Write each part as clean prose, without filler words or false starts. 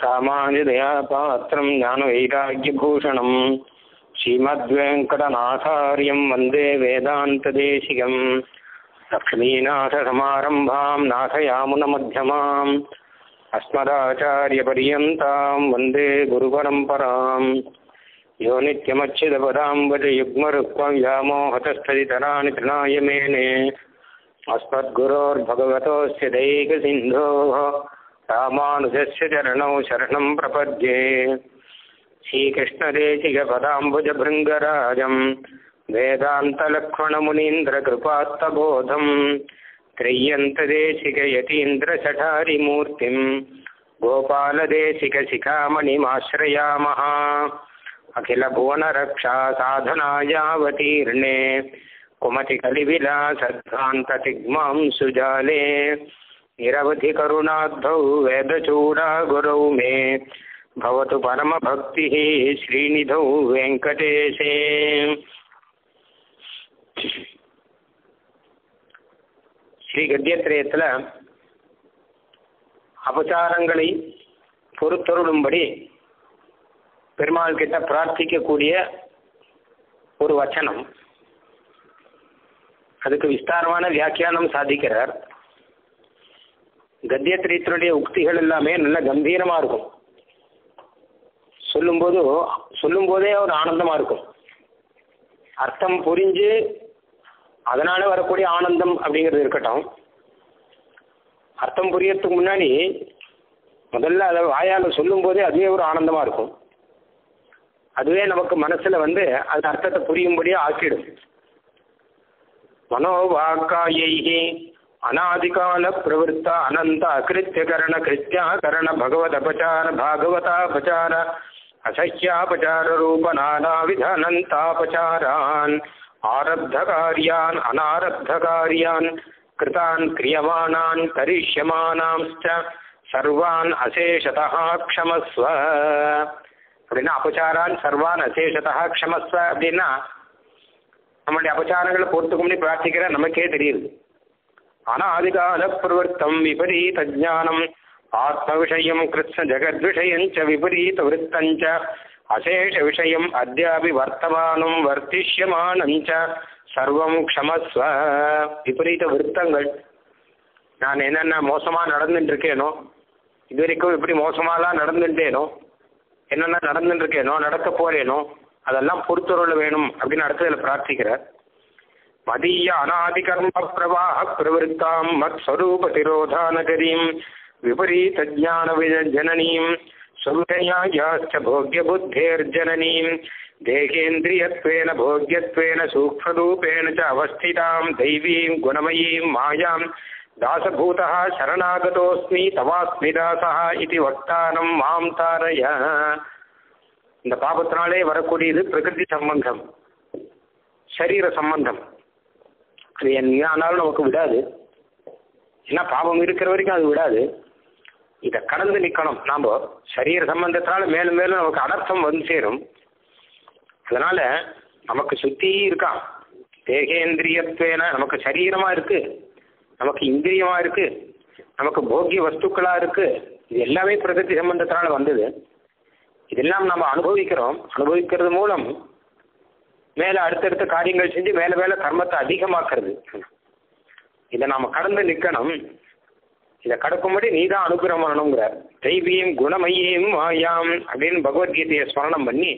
ராமானுஜதயாபாத்திரம் ஞானவைராக்யபூஷணம் ஸ்ரீமத்வேங்கடநாதார்யம் வந்தே வேதாந்ததேசிகம் லக்ஷ்மீநாதசமாரம்பாம் நாதயாமுனமத்தியமாம் அஸ்மதாச்சாரியபர்யந்தாம் வந்தே குருபரம்பராம் யோ நித்யமಚ್युतपदाम्बुजयुग्मरुक्मं व्यामोहतस्थदितराणि तृणाय मेने अस्मद्गुरोर्भगवतोऽस्य दैकसिन्धोः रामानुजस्य चरणौ शरणं प्रपद्ये श्रीकृष्णदेशिकपदाम्बुजभृङ्गराजं वेदान्तलक्ष्मणमुनीन्द्रकृपात्तबोधं त्रय्यन्तदेशिकयतीन्द्रशठारिमूर्तिं गोपालदेशिकशिखामणिमाश्रयामः अखिलभुवनरक्षा साधनायावतीर्णे कुमतिकलिविलासध्वान्ततिग्मां सुजाले निरवधिकरुणाब्धौ वेदचूडागुरौ मे भवतु परमभक्तिः श्रीनिधौ वेङ्कटेशे। ஸ்ரீ கத்தியத்திரயத்தில் அபச்சாரங்களை பொறுத்தருளும்படி பெருமாள் கிட்ட பிரார்த்திக்கக்கூடிய ஒரு வச்சனம், அதுக்கு விஸ்தாரமான வியாக்கியானம் சாதிக்கிறார். கத்தியத்திரயத்தினுடைய உக்திகள் எல்லாமே நல்ல கம்பீரமா இருக்கும். சொல்லும்போதே ஒரு ஆனந்தமா இருக்கும். அர்த்தம் புரிஞ்சு அதனால வரக்கூடிய ஆனந்தம் அப்படிங்கிறது இருக்கட்டும், அர்த்தம் புரியறதுக்கு முன்னாடி முதல்ல அதை வாயால் சொல்லும் போதே அதுவே ஒரு ஆனந்தமா இருக்கும். அதுவே நமக்கு மனசுல அது அர்த்தத்தை புரியும்படியே ஆக்கிடும். மனோவாக்காயை அநாதிகால பிரவருத்த அனந்த அகிருத்தியகரண கிருத்தியாகரண பகவதபச்சார பாகவதாபச்சார அசஹ்யாபச்சார ரூப நானாவித அனந்தாபச்சாரான் ஆரப்தகாரியான் அனாரப்தகாரியான் கிருதான் கிரியமானான் கரிஷ்யமானாம்ச்ச சர்வான் அசேஷதா க்ஷமஸ்வ அப்படின்னா, அபச்சாரான் சர்வான் அசேஷதா க்ஷமஸ்வ அப்படின்னா நம்மளுடைய அபச்சாரங்களை பொறுத்துக்கு முன்னாடி பிரார்த்திக்கிற நமக்கே தெரியுது. ஆனா அதிகால பிரவர்த்தம் விபரீத ஜானம் ஆத்ம விஷயம் கிருஷ்ண ஜெகத் விஷயஞ்ச விபரீத விருத்தஞ்ச அசேஷ விஷயம் அத்யாபி வர்த்தமானம் வர்த்திஷ்யமானஞ்ச சர்வம் க்ஷமஸ்வ. விபரீத விருத்தங்கள், நான் என்னென்ன மோசமா நடந்துட்டு இருக்கேனோ, இது வரைக்கும் இப்படி மோசமாலாம் நடந்துட்டேனோ, என்னென்ன நடந்துட்டு இருக்கேனோ, நடக்க போறேனோ, அதெல்லாம் பொறுத்தருள வேணும் அப்படின்னு அடுத்ததுல பிரார்த்திக்கிறார். மதீய அநாதி கர்ம பிரவாக பிரவருத்தாம் மத் ஸ்வரூப திரோதானகரீம் விபரீத ஜான ஜனனீம் ஸ்வருஷயாயாச்ச போக்ய புத்தேர்ஜனனீம் தேகேந்திரியத்வேன போக்யத்வேன சூக்ஷ்மரூபேண ச அவஸ்திதாம் தெய்வீம் குணமயீம் மாயாம் தாசபூதः சரணாகதோஸ்மி தவாஸ்மி தாசः இதி வக்தானம் மாம் தாரய. இந்த பாபத்தினாலே வரக்கூடியது பிரகிருதி சம்பந்தம், சரீர சம்பந்தம். அது என்ன ஆனாலும் நமக்கு விடாது. ஏன்னா பாபம் இருக்கிற வரைக்கும் அது விடாது. இதை கடந்து நிற்கணும். நாம் சரீர சம்பந்தத்தினால மேலும் மேலும் நமக்கு அனர்த்தம் வந்து சேரும். அதனால நமக்கு சுத்தி இருக்கான். தேகேந்திரியத்வேன நமக்கு சரீரமா இருக்கு, நமக்கு இந்திரியமா இருக்கு, நமக்கு போக்கிய வஸ்துக்களா இருக்கு. இது எல்லாமே பிரகிருதி சம்பந்தத்தினால வந்தது. இதெல்லாம் நம்ம அனுபவிக்கிறோம். அனுபவிக்கிறது மூலம் மேல அடுத்தடுத்த காரியங்கள் செஞ்சு மேல மேல கர்மத்தை அதிகமாக்குறது. இதை நாம கடந்து நிற்கணும். இதை கடக்கும்படி நீதான் அனுகிரகம் பண்ணணுங்கிறார். தெய்வீம் குணமயீம் மாயாம் அப்படின்னு பகவத்கீதையை ஸ்மரணம் பண்ணி,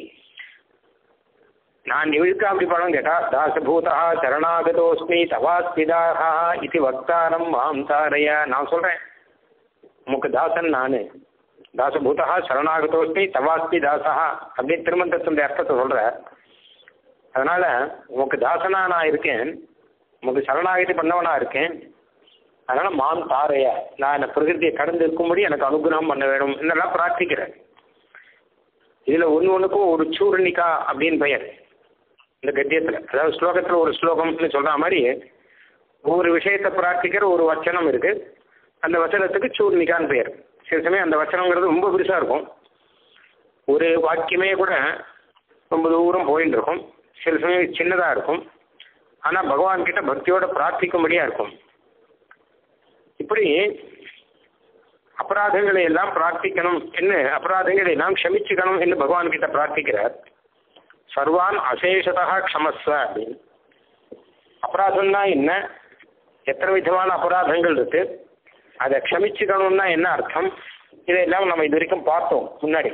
நான் இவளுக்கு அப்படி பணம் கேட்டா தாசபூதா சரணாகதோஸ்மி தவாஸ்மிதாக இது வக்தாரம் மாம் தாரய. நான் சொல்றேன், உமக்கு தாசன் நானு, தாசபூதா சரணாகதோஸ்மி தவாஸ்மி தாசா அப்படின்னு திருமந்தத்தினுடைய அர்த்தத்தை சொல்ற. அதனால உமக்கு தாசனா நான் இருக்கேன், உமக்கு சரணாகதி பண்ணவனா இருக்கேன். அதனால மாம் தாரைய, நான் என்ன பிரகிருதியை கடந்து இருக்கும்படி எனக்கு அனுகிரகம் பண்ண வேணும் இதெல்லாம் பிரார்த்திக்கிறேன். இதுல ஒன்றுக்கும் ஒரு சூர்ணிகா அப்படின்னு பெயர் இந்த கத்தியத்துல. அதாவது ஸ்லோகத்துல ஒரு ஸ்லோகம்னு சொல்ற மாதிரி ஒவ்வொரு விஷயத்தை பிரார்த்திக்கிற ஒரு வச்சனம் இருக்கு. அந்த வச்சனத்துக்கு சூர்ணிகான்னு பெயர். சில சமயம் அந்த வச்சனங்கிறது ரொம்ப பெருசா இருக்கும். ஒரு வாக்கியமே கூட ரொம்ப தூரம் போயின்னு இருக்கும். சில சமயம் சின்னதா இருக்கும். ஆனா பகவான் கிட்ட பக்தியோட பிரார்த்திக்கும்படியா இருக்கும். இப்படி அபராதங்களை எல்லாம் பிரார்த்திக்கணும் என்ன, அபராதங்களை எல்லாம் க்ஷமிச்சுக்கணும் என்று பகவான் கிட்ட பிரார்த்திக்கிறார். சர்வான் அசேஷதா க்ஷமஸ்வ அப்படின்னு. அபராதம்னா என்ன, எத்தனை விதமான அபராதங்கள் இருக்கு, அதை க்ஷமிச்சுக்கணும்னா என்ன அர்த்தம், இதையெல்லாம் நம்ம இது வரைக்கும் பார்த்தோம் முன்னாடி.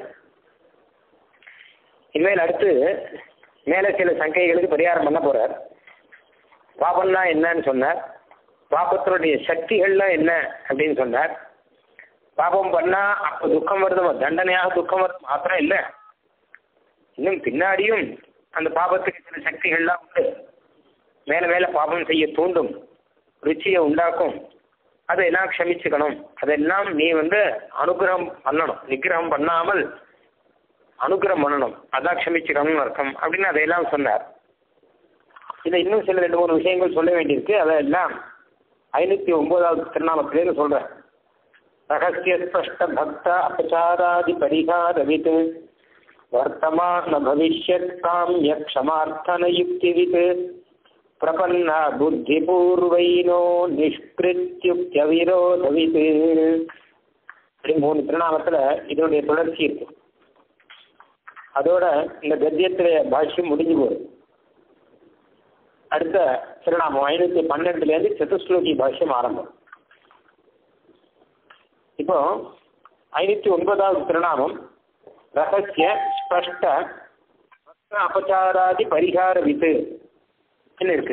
இனிமேல் அடுத்து மேலே சில சங்கைகளுக்கு பரிகாரம் பண்ண போறார். பாபம்னா என்னன்னு சொன்னார், பாபத்தினுடைய சக்திகள்லாம் என்ன அப்படின்னு சொன்னார். பாபம் பண்ணா அப்போ துக்கம் வருது, தண்டனையாக துக்கம் வருது மாத்திரம் இல்லை, இன்னும் பின்னாடியும் அந்த பாபத்துக்கு சில சக்திகள்லாம் உண்டு. மேல மேல பாபம் செய்ய தூண்டும், ருச்சியை உண்டாக்கும். அதையெல்லாம் க்ஷமிச்சுக்கணும், அதெல்லாம் நீ அனுகிரகம் பண்ணணும், நிகிரகம் பண்ணாமல் அனுகிரகம் பண்ணணும், அதான் க்ஷமிச்சுக்கணும்னு அர்த்தம் அப்படின்னு அதையெல்லாம் சொன்னார். இதில் இன்னும் சில 2-3 விஷயங்கள் சொல்ல வேண்டியிருக்கு. அதெல்லாம் 509வது திருநாமத்திலேருந்து சொல்றேன். ரகசிய ஸ்பஷ்ட பக்த அபசாராதி பரிகாரவித் வர்த்தமான பவிஷ்யத் காம்ய க்ஷமார்த்தன யுக்திவித் பிரபன்ன புத்தி பூர்வைனோ நிஷ்கிருத்யுக்திய விரோதவித். 3 திருநாமத்தில் இதனுடைய தொடர்ச்சி இருக்கு. அதோட இந்த கத்தியத்திலே பாஷ்யம் முடிஞ்சு போகுது. அடுத்த திருநாமம் 512லேருந்து சதுஸ்லோகி பாஷ்யம் ஆரம்பம். இப்போ 509வது திருநாமம் ரகசிய ஸ்பஷ்ட அபச்சாராதி பரிகார வித்து இருக்கு.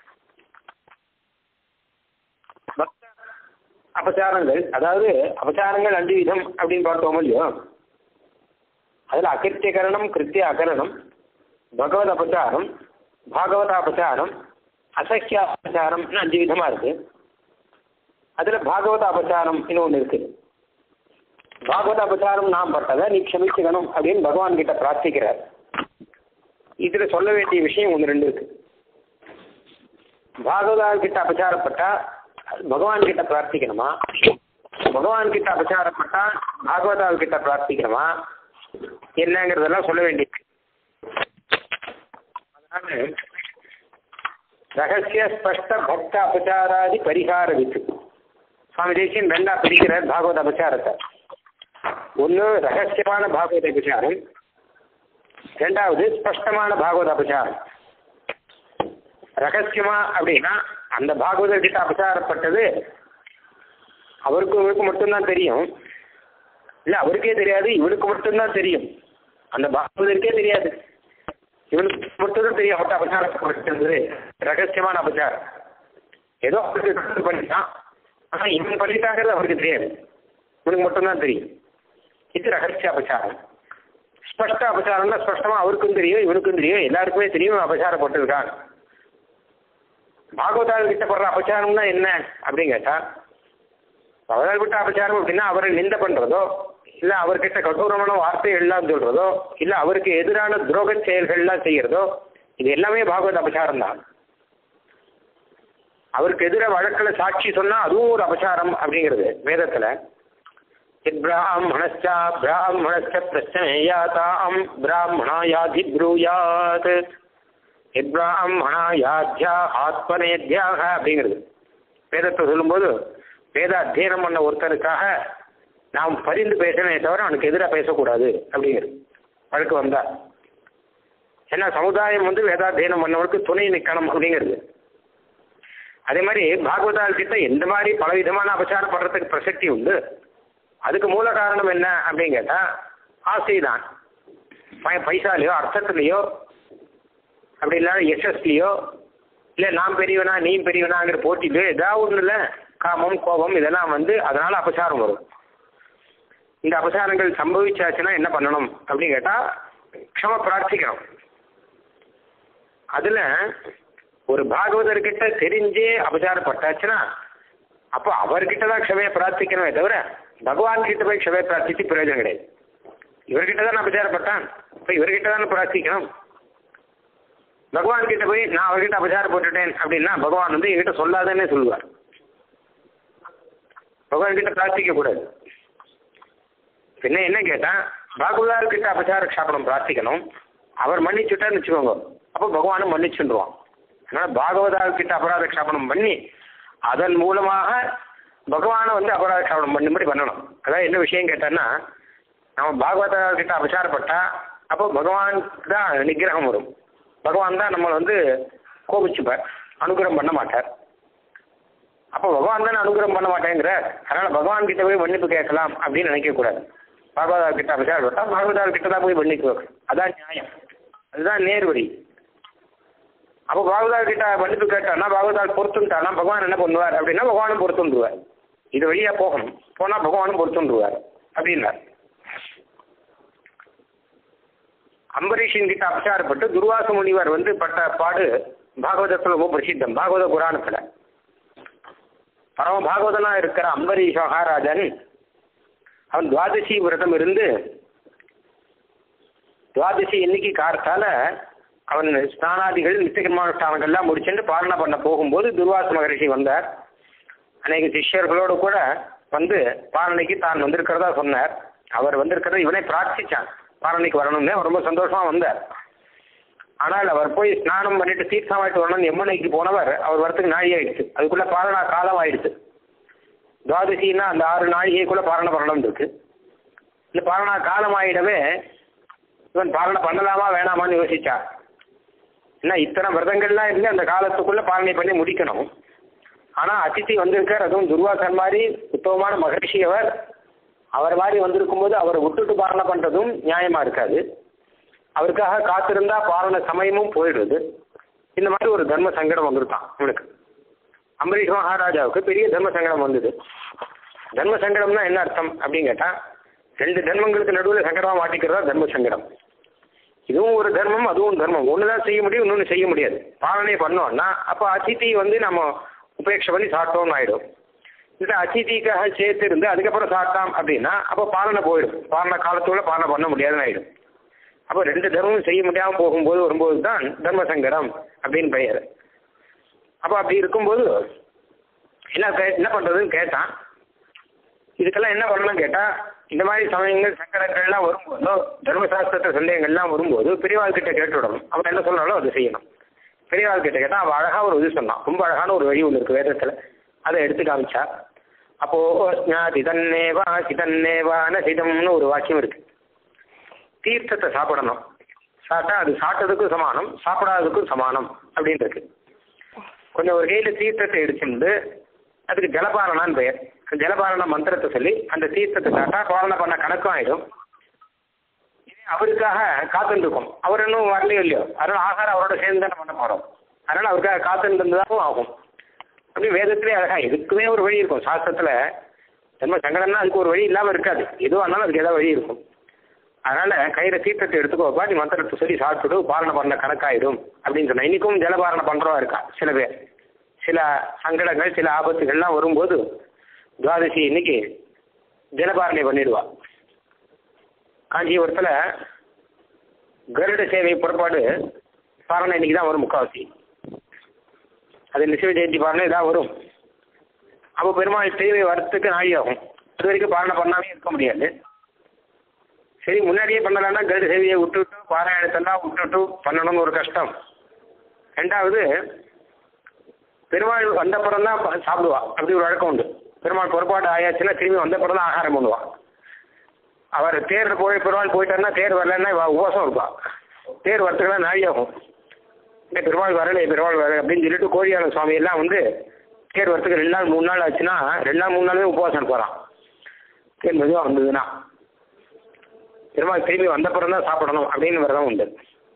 பக்த அபச்சாரங்கள், அதாவது அபச்சாரங்கள் 5 விதம் அப்படின்னு பார்த்தோமோ இல்லையோ, அதில் அகிருத்தியகரணம், கிருத்திய அகரணம், பகவத் அபச்சாரம், பாகவத அபச்சாரம், அசக்கிய அபச்சாரம்னு 5 விதமாக இருக்கு. அதில் பாகவத அபச்சாரம் இன்னொன்று இருக்கு. பாகவத அபச்சாரம் நாம் பட்டதை நீ க்ஷமிச்சுக்கணும் அப்படின்னு பகவான் கிட்ட பிரார்த்திக்கிறார். இதில் சொல்ல வேண்டிய விஷயம் 1-2 இருக்கு. பாகவதா கிட்ட அபச்சாரப்பட்டா பகவான் கிட்ட பிரார்த்திக்கணுமா, பகவான் கிட்ட அபச்சாரப்பட்டா பாகவதா கிட்ட பிரார்த்திக்கணுமா, என்னங்கிறதெல்லாம் சொல்ல வேண்டியது. அதனால ரகசிய ஸ்பஷ்ட பக்த அபச்சாராதி பரிகார வித்து சுவாமி தேசியன் 2ஆ பிரிக்கிறார் பாகவத அபச்சாரத்தை. ஒன்று ரகசியமான பாகவத அபச்சாரம், 2வது ஸ்பஷ்டமான பாகவத அபச்சாரம். ரகசியமா அப்படின்னா அந்த பாகவத கிட்ட அபச்சாரப்பட்டது அவருக்கு மட்டும்தான் தெரியும், இல்லை அவருக்கே தெரியாது, இவனுக்கு மட்டும்தான் தெரியும். அந்த பாகவதற்கே தெரியாது, இவனுக்கு மட்டும்தான் தெரியும் அவர்கிட்ட அபச்சாரப்பட்டது ரகசியமான அபச்சாரம். ஏதோ அவருக்கு பண்ணிட்டான், ஆனால் இவன் பண்ணிட்டாங்கிறது அவருக்கு தெரியாது, இவனுக்கு மட்டும்தான் தெரியும். இது ரகசிய அபச்சாரம். ஸ்பஷ்ட அபச்சாரம்னா ஸ்பஷ்டமா அவருக்கும் தெரியும், இவனுக்கும் தெரியும், எல்லாருக்குமே தெரியும் அபச்சாரப்பட்டிருக்கான். பாகவதால் கிட்ட படுற அபச்சாரம்னா என்ன அப்படின்னு கேட்டா, அவரால் விட்ட அபச்சாரம் அப்படின்னா அவரை நிந்த பண்றதோ, இல்ல அவர்கிட்ட கடூரமான வார்த்தைகள்லாம் சொல்றதோ, இல்ல அவருக்கு எதிரான துரோக செயல்கள்லாம் செய்யறதோ, இது எல்லாமே பாகவத அபச்சாரம் தான். அவருக்கு எதிராக வழக்கில் சாட்சி சொன்னா அதுவும் ஒரு அபச்சாரம் அப்படிங்கிறது வேதத்துல. பிராமணச்ச பிரச்சனையாதாம் பிராமணாயாதி ப்ரூயாத் பிராமணாயாத்யா ஆத்மனேத்யாக அப்படிங்கிறது வேதத்தை சொல்லும்போது, வேத அத்தியனம் பண்ண ஒருத்தருக்காக நாம் பரிந்து பேசவே தவிர அவனுக்கு எதிராக பேசக்கூடாது அப்படிங்கிறது வழக்கு வந்தா. ஏன்னா சமுதாயம் வேதாத்தியனம் பண்ணவனுக்கு துணை நிற்கணும் அப்படிங்கிறது. அதே மாதிரி பாகவதால் கிட்ட எந்த மாதிரி பலவிதமான அபச்சாரம் படுறதுக்கு பிரசக்தி உண்டு. அதுக்கு மூல காரணம் என்ன அப்படின்னு கேட்டா ஆசைதான். பைசாலையோ அர்த்தத்துலையோ அப்படி இல்லாத யசஸ்லையோ இல்லை நாம் பெரியவனா நீ பெரியவனாங்கிற போட்டிலையோ ஏதாவது ஒன்று இல்லை, காமம் கோபம் இதெல்லாம் அதனால அபச்சாரம் வரும். இந்த அபச்சாரங்கள் சம்பவிச்சாச்சுன்னா என்ன பண்ணணும் அப்படின்னு கேட்டால் க்ஷம பிரார்த்திக்கணும். அதில் ஒரு பாகவதர்கிட்ட தெரிஞ்சே அபச்சாரப்பட்டாச்சுன்னா அப்போ அவர்கிட்ட தான் க்ஷமையை பிரார்த்திக்கணுமே தவிர பகவான் கிட்ட போய் க்ஷமையை பிரார்த்தித்து பிரயோஜனம் கிடையாது. இவர்கிட்ட தான் அபச்சாரப்பட்டான், இப்போ இவர்கிட்ட தானே பிரார்த்திக்கணும். பகவான் கிட்ட போய் நான் அவர்கிட்ட அபச்சாரப்பட்டுட்டேன் அப்படின்னா பகவான் என்கிட்ட சொல்லாதன்னே சொல்லுவார். பகவான் கிட்ட பிரார்த்திக்க கூடாது. பின்ன என்ன கேட்டா பாகவதார்கிட்ட அபச்சார க்ஷாபனம் பிரார்த்திக்கணும். அவர் மன்னிச்சுட்டான்னு வச்சுக்கோங்க, அப்போ பகவானும் மன்னிச்சுடுவான். அதனால பாகவதார்கிட்ட அபராத க்ஷாபனம் பண்ணி அதன் மூலமாக பகவானை வந்து அபராத க்ஷாபனம் பண்ணும்படி பண்ணணும். அதாவது என்ன விஷயம் கேட்டான்னா, நம்ம பாகவத கிட்ட அபசாரப்பட்டா அப்போ பகவான் தான் நிகிரகம் வரும். பகவான் தான் நம்மளை வந்து கோபிச்சுப்பார், அனுகிரகம் பண்ண மாட்டார். அப்போ பகவான் தானே அனுகிரகம் பண்ண மாட்டேங்கிற, அதனால பகவான் கிட்ட போய் மன்னிப்பு கேட்கலாம் அப்படின்னு நினைக்கக்கூடாது. பாகவதா கிட்ட அபசாரப்பட்டா பாகவதா கிட்ட தான் போய் மன்னிப்பு வைக்கணும். அதான் நியாயம், அதுதான் நேர்வழி. அப்போ பாகவதா கிட்ட மன்னிப்பு கேட்டான்னா பாகவதால் பொறுத்துட்டானா பகவான் என்ன பண்ணுவார் அப்படின்னா பகவானும் பொறுத்துருவார். இது வழியா போகணும், போனா பகவானும் பொறுத்துருவார் அப்படின்னார். அம்பரீஷன் கிட்ட அபசாரப்பட்டு துர்வாச முனிவர் வந்து பட்ட பாடு பாகவதத்தில் ரொம்ப பிரசித்தம். பாகவத புராணத்துல பரம பாகவதனா இருக்கிற அம்பரீஷ் மகாராஜன் அவன் துவாதசி விரதம் இருந்து துவாதசி இன்னைக்கு காலத்தால அவன் ஸ்நானாதிகள் நித்தியகர்மானுஷ்டானங்கள்லாம் முடிச்சுட்டு பாலனை பண்ண போகும்போது துர்வாச மகரிஷி வந்தார். அநேக சிஷ்யர்களோடு கூட வந்து பாலனைக்கு தான் வந்திருக்கிறதா சொன்னார். அவர் வந்திருக்கிறத இவனை பிரார்த்திச்சான், பாலனைக்கு வரணும்னு. அவர் ரொம்ப சந்தோஷமா வந்தார். ஆனால் அவர் போய் ஸ்நானம் பண்ணிட்டு தீர்த்தமாயிட்டு வரணும்னு எம்மனைக்கு போனவர் அவர் வரத்துக்கு நாழி ஆயிடுச்சு. அதுக்குள்ள பாலனா காலம் ஆயிடுச்சு. துவாதசின்னா அந்த 6 நாழிகைக்குள்ள பாலனை பண்ணணும் இருக்கு. இந்த பாலனா காலம் ஆயிடவே இவன் பாலனை பண்ணலாமா வேணாமான்னு யோசிச்சா. ஏன்னா இத்தனை விரதங்கள்லாம் இருந்து அந்த காலத்துக்குள்ள பாலனை பண்ணி முடிக்கணும். ஆனா அதித்தி வந்திருக்கார், அதுவும் துர்வாசன் மாதிரி உத்தமமான மகரிஷி அவர் மாதிரி வந்திருக்கும் போது அவரை விட்டுட்டு பாலனை பண்றதும் நியாயமா இருக்காது. அவருக்காக காத்திருந்தா பாலன சமயமும் போயிடுது. இந்த மாதிரி ஒரு தர்ம சங்கடம் வந்துருக்கான் இவனுக்கு. அம்பரீஷ் மகாராஜாவுக்கு பெரிய தர்ம சங்கடம் வந்தது. தர்ம சங்கடம்னா என்ன அர்த்தம் அப்படின்னு கேட்டா, 2 தர்மங்களுக்கு நடுவில் சங்கடமா மாட்டிக்கிறதா தர்ம சங்கடம். இதுவும் ஒரு தர்மம், அதுவும் தர்மம். ஒண்ணுதான் செய்ய முடியும், இன்னொன்னு செய்ய முடியாது. பாலனை பண்ணோம்னா அப்போ அதித்தி வந்து நம்ம உபேட்சை பண்ணி சாப்பிட்டோம்னு ஆயிடும். இல்லை அதிதிக்காக சேர்த்து இருந்து அதுக்கப்புறம் சாப்பிட்டாம் அப்படின்னா அப்போ பாலனை போயிடும். பாலனை காலத்தோட பாலனை பண்ண முடியாதுன்னு ஆயிடும். அப்போ 2 தர்மமும் செய்ய முடியாமல் போகும்போது வரும்போது தான் தர்ம சங்கடம் அப்படின்னு பெயர். அப்போ அப்படி இருக்கும்போது என்ன பண்ணுறதுன்னு கேட்டான். இதுக்கெல்லாம் என்ன பண்ணணும்னு கேட்டால், இந்த மாதிரி சமயங்கள் சங்கடங்கள்லாம் வரும்போதோ தர்மசாஸ்திரத்தை சந்தேகங்கள்லாம் வரும்போது பெரியவாள் கிட்ட கேட்டு விடணும். அவன் என்ன சொன்னாலும் அதை செய்யணும். பெரியவாள் கிட்ட கேட்டால் அவள் அழகாக ஒரு இது சொன்னான். ரொம்ப அழகான ஒரு வழி ஒன்று இருக்குது வேதத்தில், அதை எடுத்து காமிச்சா. அப்போது சிதன்னேவா சிதன்னேவான சிதம்னு ஒரு வாக்கியம் இருக்குது. தீர்த்தத்தை சாப்பிடணும், சாப்பிட்டா அது சாப்பிட்டதுக்கும் சமானம், சாப்பிடாததுக்கும் சமானம் அப்படின்னு இருக்கு. கொஞ்சம் ஒரு கையில் தீர்த்தத்தை எடுத்துட்டு அதுக்கு ஜலபாரணான்னு பெயர். ஜலபாரண மந்திரத்தை சொல்லி அந்த தீர்த்தத்தை சாப்பிட்டா பாலனை பண்ண கணக்கும் ஆயிடும். அவருக்காக காத்துருக்கும். அவர் இன்னும் வரலையோ இல்லையோ, அதனால ஆகாரம் அவரோட சேர்ந்து தானே பண்ண போறோம். அதனால அவருக்காக காத்துருந்ததாகவும் ஆகும். அப்படி வேதத்திலே அழகா இதுக்குமே ஒரு வழி இருக்கும். சாஸ்திரத்துல தர்ம சங்கடம்னா அதுக்கு ஒரு வழி இல்லாமல் இருக்காது. எதுவாக இருந்தாலும் அதுக்கு ஏதாவது வழி இருக்கும். அதனால கையில தீர்த்தத்தை எடுத்துக்கோப்பா, நீ மந்திரத்தை சொல்லி சாப்பிட்டுட்டு பாலனை பண்ண கணக்காயிடும் அப்படின்னு சொன்னா. இன்னைக்கும் ஜலபாரணை பண்றவா இருக்கா சில பேர். சில சங்கடங்கள் சில ஆபத்துகள்லாம் வரும்போது துவாதசி இன்னைக்கு ஜலபாரணை பண்ணிடுவா. காஞ்சிபுரத்தில் கருட சேவை புறப்பாடு பாரணை இன்னைக்கு தான் வரும் முக்காவாசி. அது நிசிவ ஜெயந்தி பாரணை தான் வரும். அப்போ பெருமாள் சேவை வரத்துக்கு நாழி ஆகும். அது வரைக்கும் பாரணை பண்ணாமே இருக்க முடியாது. சரி, முன்னாடியே பண்ணலான்னா கருட சேவையை விட்டுவிட்டு பாராயணத்தெல்லாம் விட்டுவிட்டு பண்ணணும்னு ஒரு கஷ்டம். 2வது பெருமாள் வந்தப்புறம் தான் சாப்பிடுவா. அப்படி ஒரு வழக்கம் உண்டு. பெருமாள் புறப்பாடு ஆயாச்சுன்னா திரும்பி வந்தப்புறம் தான் ஆகாரம் பண்ணுவா. அவர் தேர் போய் பெருமாள் போயிட்டாருன்னா தேர் வரலன்னா உபவாசம் இருப்பா. தேர் வரத்துக்குலாம் நாழி ஆகும். இல்லை பெருமாள் வரலை பெருமாள் வரலை அப்படின்னு சொல்லிட்டு கோழியான சுவாமி எல்லாம் வந்து தேர் வரத்துக்கு 2 நாள் 3 நாள் ஆச்சுன்னா 2 நாள் 3 நாளுமே உபவாசம் இருப்பாராம். தேர் மெதுவாக வந்ததுன்னா பெருமாள் திரும்பி வந்தப்புறம் தான் சாப்பிடணும் அப்படின்னு வரதான் உண்டு.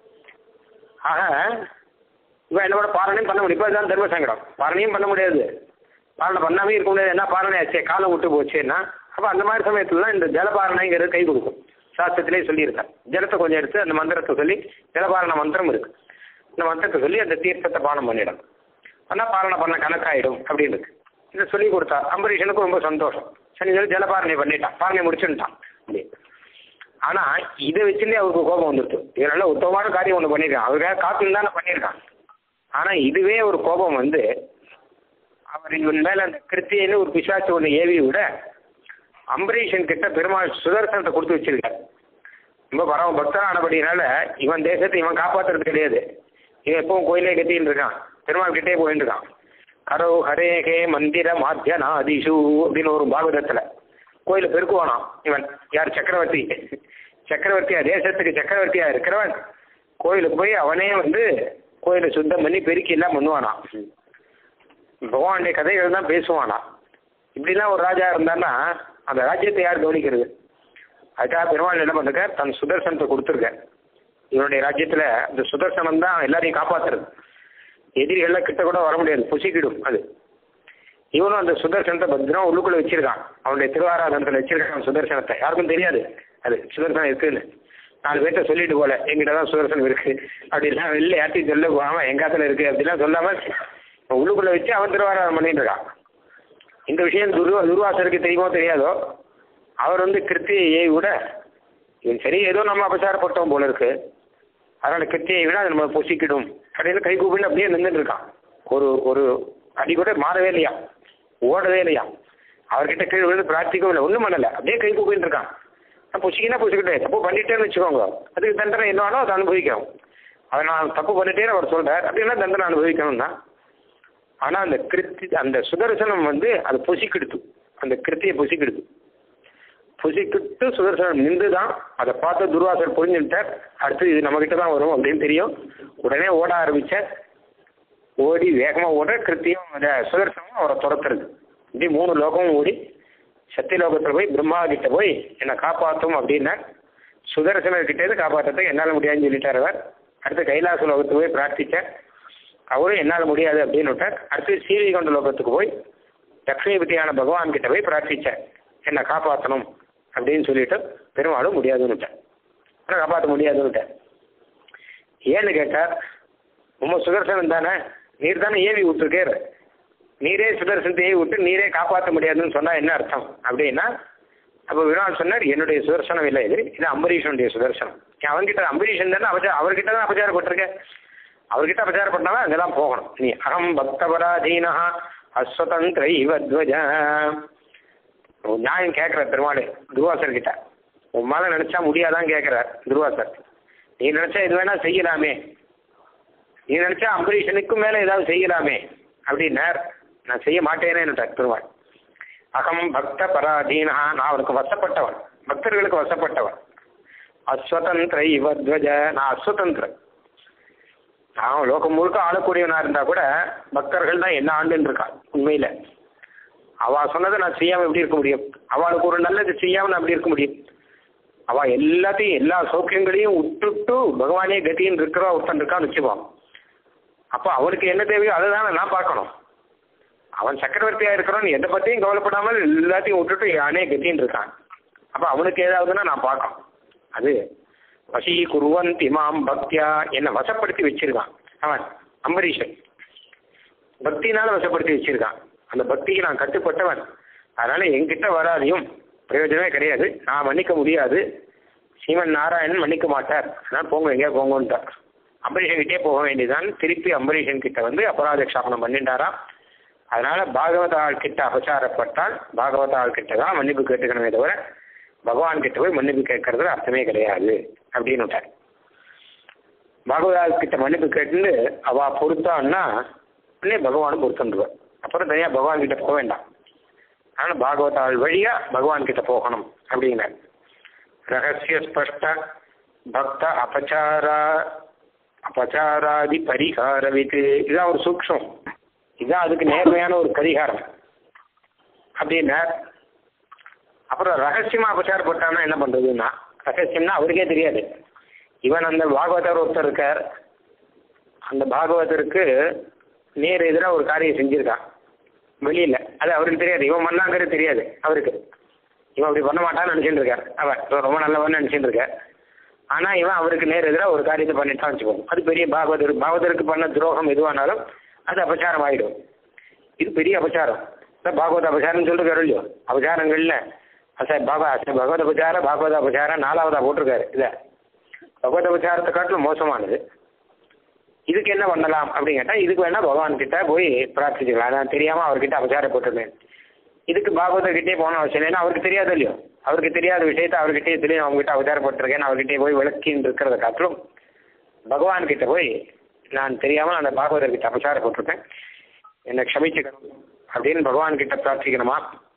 ஆக இப்போ என்னோட பாரணையும் பண்ண முடியும். இப்போ தான் தர்ம சங்கடம். பாரணையும் பண்ண முடியாது, பாரணை பண்ணாமே இருக்க முடியாது. என்ன பாரணை ஆச்சே காலம் விட்டு போச்சுன்னா அப்போ அந்த மாதிரி சமயத்துலலாம் இந்த ஜலபாரணைங்கிறது கை கொடுக்கும். சாஸ்திரத்திலே சொல்லியிருக்காங்க. ஜலத்தை கொஞ்சம் எடுத்து அந்த மந்திரத்தை சொல்லி, ஜலபாரண மந்திரம் இருக்கு, இந்த மந்திரத்தை சொல்லி அந்த தீர்த்தத்தை பானம் பண்ணிடும். ஆனால் பாரணை பண்ண கணக்காயிடும் அப்படின்னு இருக்கு. இதை சொல்லி கொடுத்தா அம்பரீஷனுக்கும் ரொம்ப சந்தோஷம். சரி சொல்லி ஜலபாரணை பண்ணிட்டான், பாரணை முடிச்சுட்டான் அப்படி. ஆனால் இதை வச்சுட்டே அவருக்கு கோபம் வந்துடுது. இதனால உத்தமமான காரியம் ஒன்று பண்ணியிருக்கான், அவருக்காக காத்துன்னு தானே பண்ணியிருக்கான். ஆனால் இதுவே ஒரு கோபம் வந்து அவர் இவன் மேலே அந்த கிருத்தியின்னு ஒரு பிசாச்சு ஒன்று ஏவி விட அம்பரீஷன் கிட்ட பெருமாள் சுதர்சனத்தை கொடுத்து வச்சிருக்கார். ரொம்ப பரவ பக்தரானபடினால இவன் தேசத்தை இவன் காப்பாற்றுறது கிடையாது. இவன் எப்பவும் கோயிலே கட்டின்னு இருக்கான், பெருமாள் கிட்டே போயின்னு இருக்கான். கரோ ஹரேகே மந்திர மாத்தியநாதிஷு அப்படின்னு ஒரு பாகவதத்தில் கோயிலை பெருக்குவானாம் இவன். யார்? சக்கரவர்த்தி. சக்கரவர்த்தியா, தேசத்துக்கு சக்கரவர்த்தியா இருக்கிறவன் கோயிலுக்கு போய் அவனே கோயிலை சுத்தம் பண்ணி பெருக்கி எல்லாம் பண்ணுவானா. பகவானுடைய கதைகள் தான் பேசுவானா. இப்படிலாம் ஒரு ராஜா இருந்தான்னா அந்த ராஜ்யத்தை யார் கவனிக்கிறது? அதுக்காக பெருமாள் என்ன பண்ணுங்க, தன் சுதர்சனத்தை கொடுத்துருக்க. இவனுடைய ராஜ்யத்தில் இந்த சுதர்சனம் தான் எல்லாரையும் காப்பாற்றுறது. எதிரிகள்லாம் கிட்ட கூட வர முடியாது, புசிக்கிடும் அது. இவனும் அந்த சுதர்சனத்தை பத்திரம் உள்ளுக்குள்ள வச்சிருக்கான். அவனுடைய திருவாராதனத்தில் வச்சிருக்கான் சுதர்சனத்தை. யாருக்கும் தெரியாது அது சுதர்சனம் இருக்குன்னு. 4 பேர்ட்ட சொல்லிட்டு போல எங்கிட்ட தான் சுதர்சனம் இருக்கு அப்படிலாம் வெளில யார்ட்டையும் சொல்ல போகாம எங்காத்துல இருக்கு அப்படிலாம் சொல்லாம உள்ளுக்குள்ள வச்சு அவன் திருவாராதனம் பண்ணிட்டு இருக்கான். இந்த விஷயம் துர்வாசருக்கு தெரியுமோ தெரியாதோ, அவர் கிருத்தியை விட இவன் சரி ஏதோ நம்ம அபசாரப்பட்டோம் போல இருக்கு, அதனால கிருத்தியை விட அது நம்ம பொசிக்கிடும் அப்படின்னு கை கூப்பிட்டு அப்படியே நின்றுட்டு இருக்கான். ஒரு அடி கூட மாறவே இல்லையா, ஓடவே இல்லையா. அவர்கிட்ட கீழே விழுந்து பிரார்த்திக்கவும் இல்லை, ஒன்றும் பண்ணலை, அப்படியே கை கூப்பிட்டு இருக்கான். பொசிக்கினா பொசிக்கிட்டே, தப்பு பண்ணிட்டேன்னு வச்சுக்கோங்க, அதுக்கு தண்டனை என்னவானோ அதை அனுபவிக்கணும். அதை நான் தப்பு பண்ணிட்டேன்னு அவர் சொல்றார் அப்படின்னா தண்டனை அனுபவிக்கணும் தான். ஆனால் அந்த அந்த சுதர்சனம் அது பொசிக்கிடுத்து, அந்த கிருத்தியை பொசிக்கிடுத்து. பொசிக்கிட்டு சுதர்சனம் நின்று தான் அதை பார்த்து துர்வாசர் புரிஞ்சுட்டார். அடுத்து இது நம்மகிட்ட தான் வரும் அப்படின்னு தெரியும். உடனே ஓட ஆரம்பிச்சார். ஓடி வேகமாக ஓட கிருத்தியும் சுதர்சனமும் அவரை துரத்துறது. இப்படி 3 லோகமும் ஓடி சத்தியலோகத்தில் போய் பிரம்மா கிட்ட போய் என்னை காப்பாற்றும் அப்படின்னா சுதர்சனர்கிட்டேருந்து காப்பாற்றுறதுக்கு என்னால் முடியாதுன்னு சொல்லிட்டார் அவர். அடுத்து கைலாச லோகத்துக்கு போய் பிரார்த்திச்சார். அவரும் என்னால் முடியாது அப்படின்னு விட்டார். அடுத்து சீவிகொண்ட லோகத்துக்கு போய் லக்ஷ்மிபதியான பகவான் கிட்ட போய் பிரார்த்திச்சார், என்னை காப்பாற்றணும் அப்படின்னு சொல்லிட்டு. பெருமாளும் முடியாதுன்னு விட்டார், ஆனால் காப்பாற்ற முடியாதுன்னு விட்டார். ஏன்னு கேட்டார், ரொம்ப சுதர்சனம் தானே, நீர் தானே ஏவி விட்டுருக்கார், நீரே சுதர்சனத்தை ஏவி விட்டு நீரே காப்பாற்ற முடியாதுன்னு சொன்னா என்ன அர்த்தம் அப்படின்னா, அப்போ விராட் சொன்னார், என்னுடைய சுதர்சனம் இல்லை, இது அம்பரீஷனுடைய சுதர்சனம். அவன்கிட்ட அம்பரீஷன் தானே அவர்கிட்ட தான் அபச்சாரப்பட்டிருக்கேன், அவர்கிட்ட அபச்சாரப்பட்டாலும் அங்கெல்லாம் போகணும். நீ அகம் பக்தபராதீனா அஸ்வதந்திர இவத்வஜ நியாயம் கேட்குற பெருமாள் துர்வாசர் கிட்ட. உன் மேலே நினைச்சா முடியாதான் கேட்குறார் துர்வாசர். நீ நினைச்சா இது வேணா செய்யலாமே, நீ நினைச்சா அம்பரீஷனுக்கும் மேலே ஏதாவது செய்யலாமே அப்படின்னார். நான் செய்ய மாட்டேனேன்னு பெருமாள். அகம் பக்த பராதீனா, நான் அவனுக்கு வசப்பட்டவன், பக்தர்களுக்கு வசப்பட்டவன். அஸ்வதந்திர இவத்வஜ, நான் அஸ்வதந்திரன். நான் லோகம் முழுக்க ஆளக்கூடியவனா இருந்தா கூட பக்தர்கள் தான் என்ன ஆண்டுன்னு இருக்கான். உண்மையில அவ சொன்னதை நான் செய்யாம எப்படி இருக்க முடியும்? அவளுக்கு ஒரு நல்லது செய்யாம நான் எப்படி இருக்க முடியும்? அவ எல்லாத்தையும் எல்லா சௌக்கியங்களையும் விட்டுட்டு பகவானே கத்தின்னு இருக்கிறவா ஒருத்தன் இருக்கான்னு வச்சுப்பான். அப்போ அவனுக்கு என்ன தேவையோ அதை தானே நான் பார்க்கணும். அவன் சக்கரவர்த்தியா இருக்கிறவன் எதை பத்தியும் கவலைப்படாமல் எல்லாத்தையும் விட்டுட்டு யானே கத்தின்னு இருக்கான். அப்போ அவனுக்கு ஏதாவதுன்னா நான் பார்க்கணும். அது வசி குருவன் திமாம் பக்தியா, என்னை வசப்படுத்தி வச்சிருக்கான் அவன் அம்பரீஷன். பக்தினால வசப்படுத்தி வச்சிருக்கான். அந்த பக்திக்கு நான் கட்டுப்பட்டவன். அதனால என்கிட்ட வராதையும் பிரயோஜனமே கிடையாது, நான் மன்னிக்க முடியாது, ஸ்ரீமன் நாராயணன் மன்னிக்க மாட்டார், அதனால போங்க எங்கேயா போங்கன்ட்டார். அம்பரீஷன் கிட்டே போக வேண்டியதான். திருப்பி அம்பரீஷன் கிட்ட அபராத க்ஷாபனம் பண்ணிட்டாராம். அதனால பாகவத ஆள் கிட்ட அபசாரப்பட்டால் பாகவத ஆள் கிட்ட தான் மன்னிப்பு கேட்டுக்கணுமே தவிர பகவான் கிட்ட போய் மன்னிப்பு கேட்கறதுல அர்த்தமே கிடையாது அப்படின்னு விட்டார். பாகவத ஆள் கிட்ட மன்னிப்பு கேட்டுன்னு அவ பொறுத்தான்னா உடனே பகவானும் பொறுத்துருவார். அப்புறம் தனியாக பகவான் கிட்ட போக வேண்டாம். அதனால பாகவத ஆள் வழியா பகவான் கிட்ட போகணும் அப்படிங்கிறார். ரகசிய ஸ்பஷ்ட பக்த அபச்சாராதி பரிகாரவித்து, இதுதான் ஒரு சூக்ஷம், இதுதான் அதுக்கு நேர்மையான ஒரு பரிகாரம் அப்படின்னார். அப்புறம் ரகசியமா அபச்சாரப்பட்டான்னா என்ன பண்றதுன்னா, ரகசியம்னா அவருக்கே தெரியாது. இவன் அந்த பாகவதர் ஒருத்தர் இருக்கார், அந்த பாகவதருக்கு நேர் எதிராக ஒரு காரியம் செஞ்சிருக்கான் வெளியில, அது அவருக்கு தெரியாது. இவன் பண்ணாங்கிறது தெரியாது அவருக்கு. இவன் அப்படி பண்ண மாட்டான்னு நினைச்சுட்டு இருக்கார். அவன் ரொம்ப நல்லவன்னு நினைச்சுட்டு இருக்கார். ஆனா இவன் அவருக்கு நேர் எதிராக ஒரு காரியத்தை பண்ணிட்டான் வச்சுக்கோங்க, அது பெரிய பாகவதருக்கு பண்ண துரோகம் எதுவானாலும் அது அபச்சாரம் ஆயிடும். இது பெரிய அபச்சாரம். பாகவத அபச்சாரம் சொல்லிருக்காரு இல்லையோ, அபச்சாரங்கள்ல பகவத அபச்சாரம் 4வதா போட்டிருக்காரு. இத பகவத அபச்சாரத்தை காட்டிலும் மோசமானது. இதுக்கு என்ன பண்ணலாம் அப்படின்னு கேட்டா, இதுக்கு வேணா பகவான் கிட்ட போய் பிரார்த்திச்சுக்கலாம். நான் தெரியாம அவர்கிட்ட அபச்சாரப்பட்டிருக்கேன், இதுக்கு பாகவதர்கிட்டே போன அவசியம் இல்லை. அவருக்கு தெரியாது இல்லையோ, அவருக்கு தெரியாத விஷயத்த அவர்கிட்டயே தெரியும், அவங்ககிட்ட அவதாரப்பட்டிருக்கேன், அவர்கிட்டயே போய் விளக்கின்னு இருக்கிறத காட்டிலும் பகவான் கிட்ட போய் நான் தெரியாமல் அந்த பாகவதர்கிட்ட அபச்சாரப்பட்டிருக்கேன், என்னை க்ஷமிச்சுக்கணும் அப்படின்னு பகவான் கிட்ட பிரார்த்திக்கணுமா.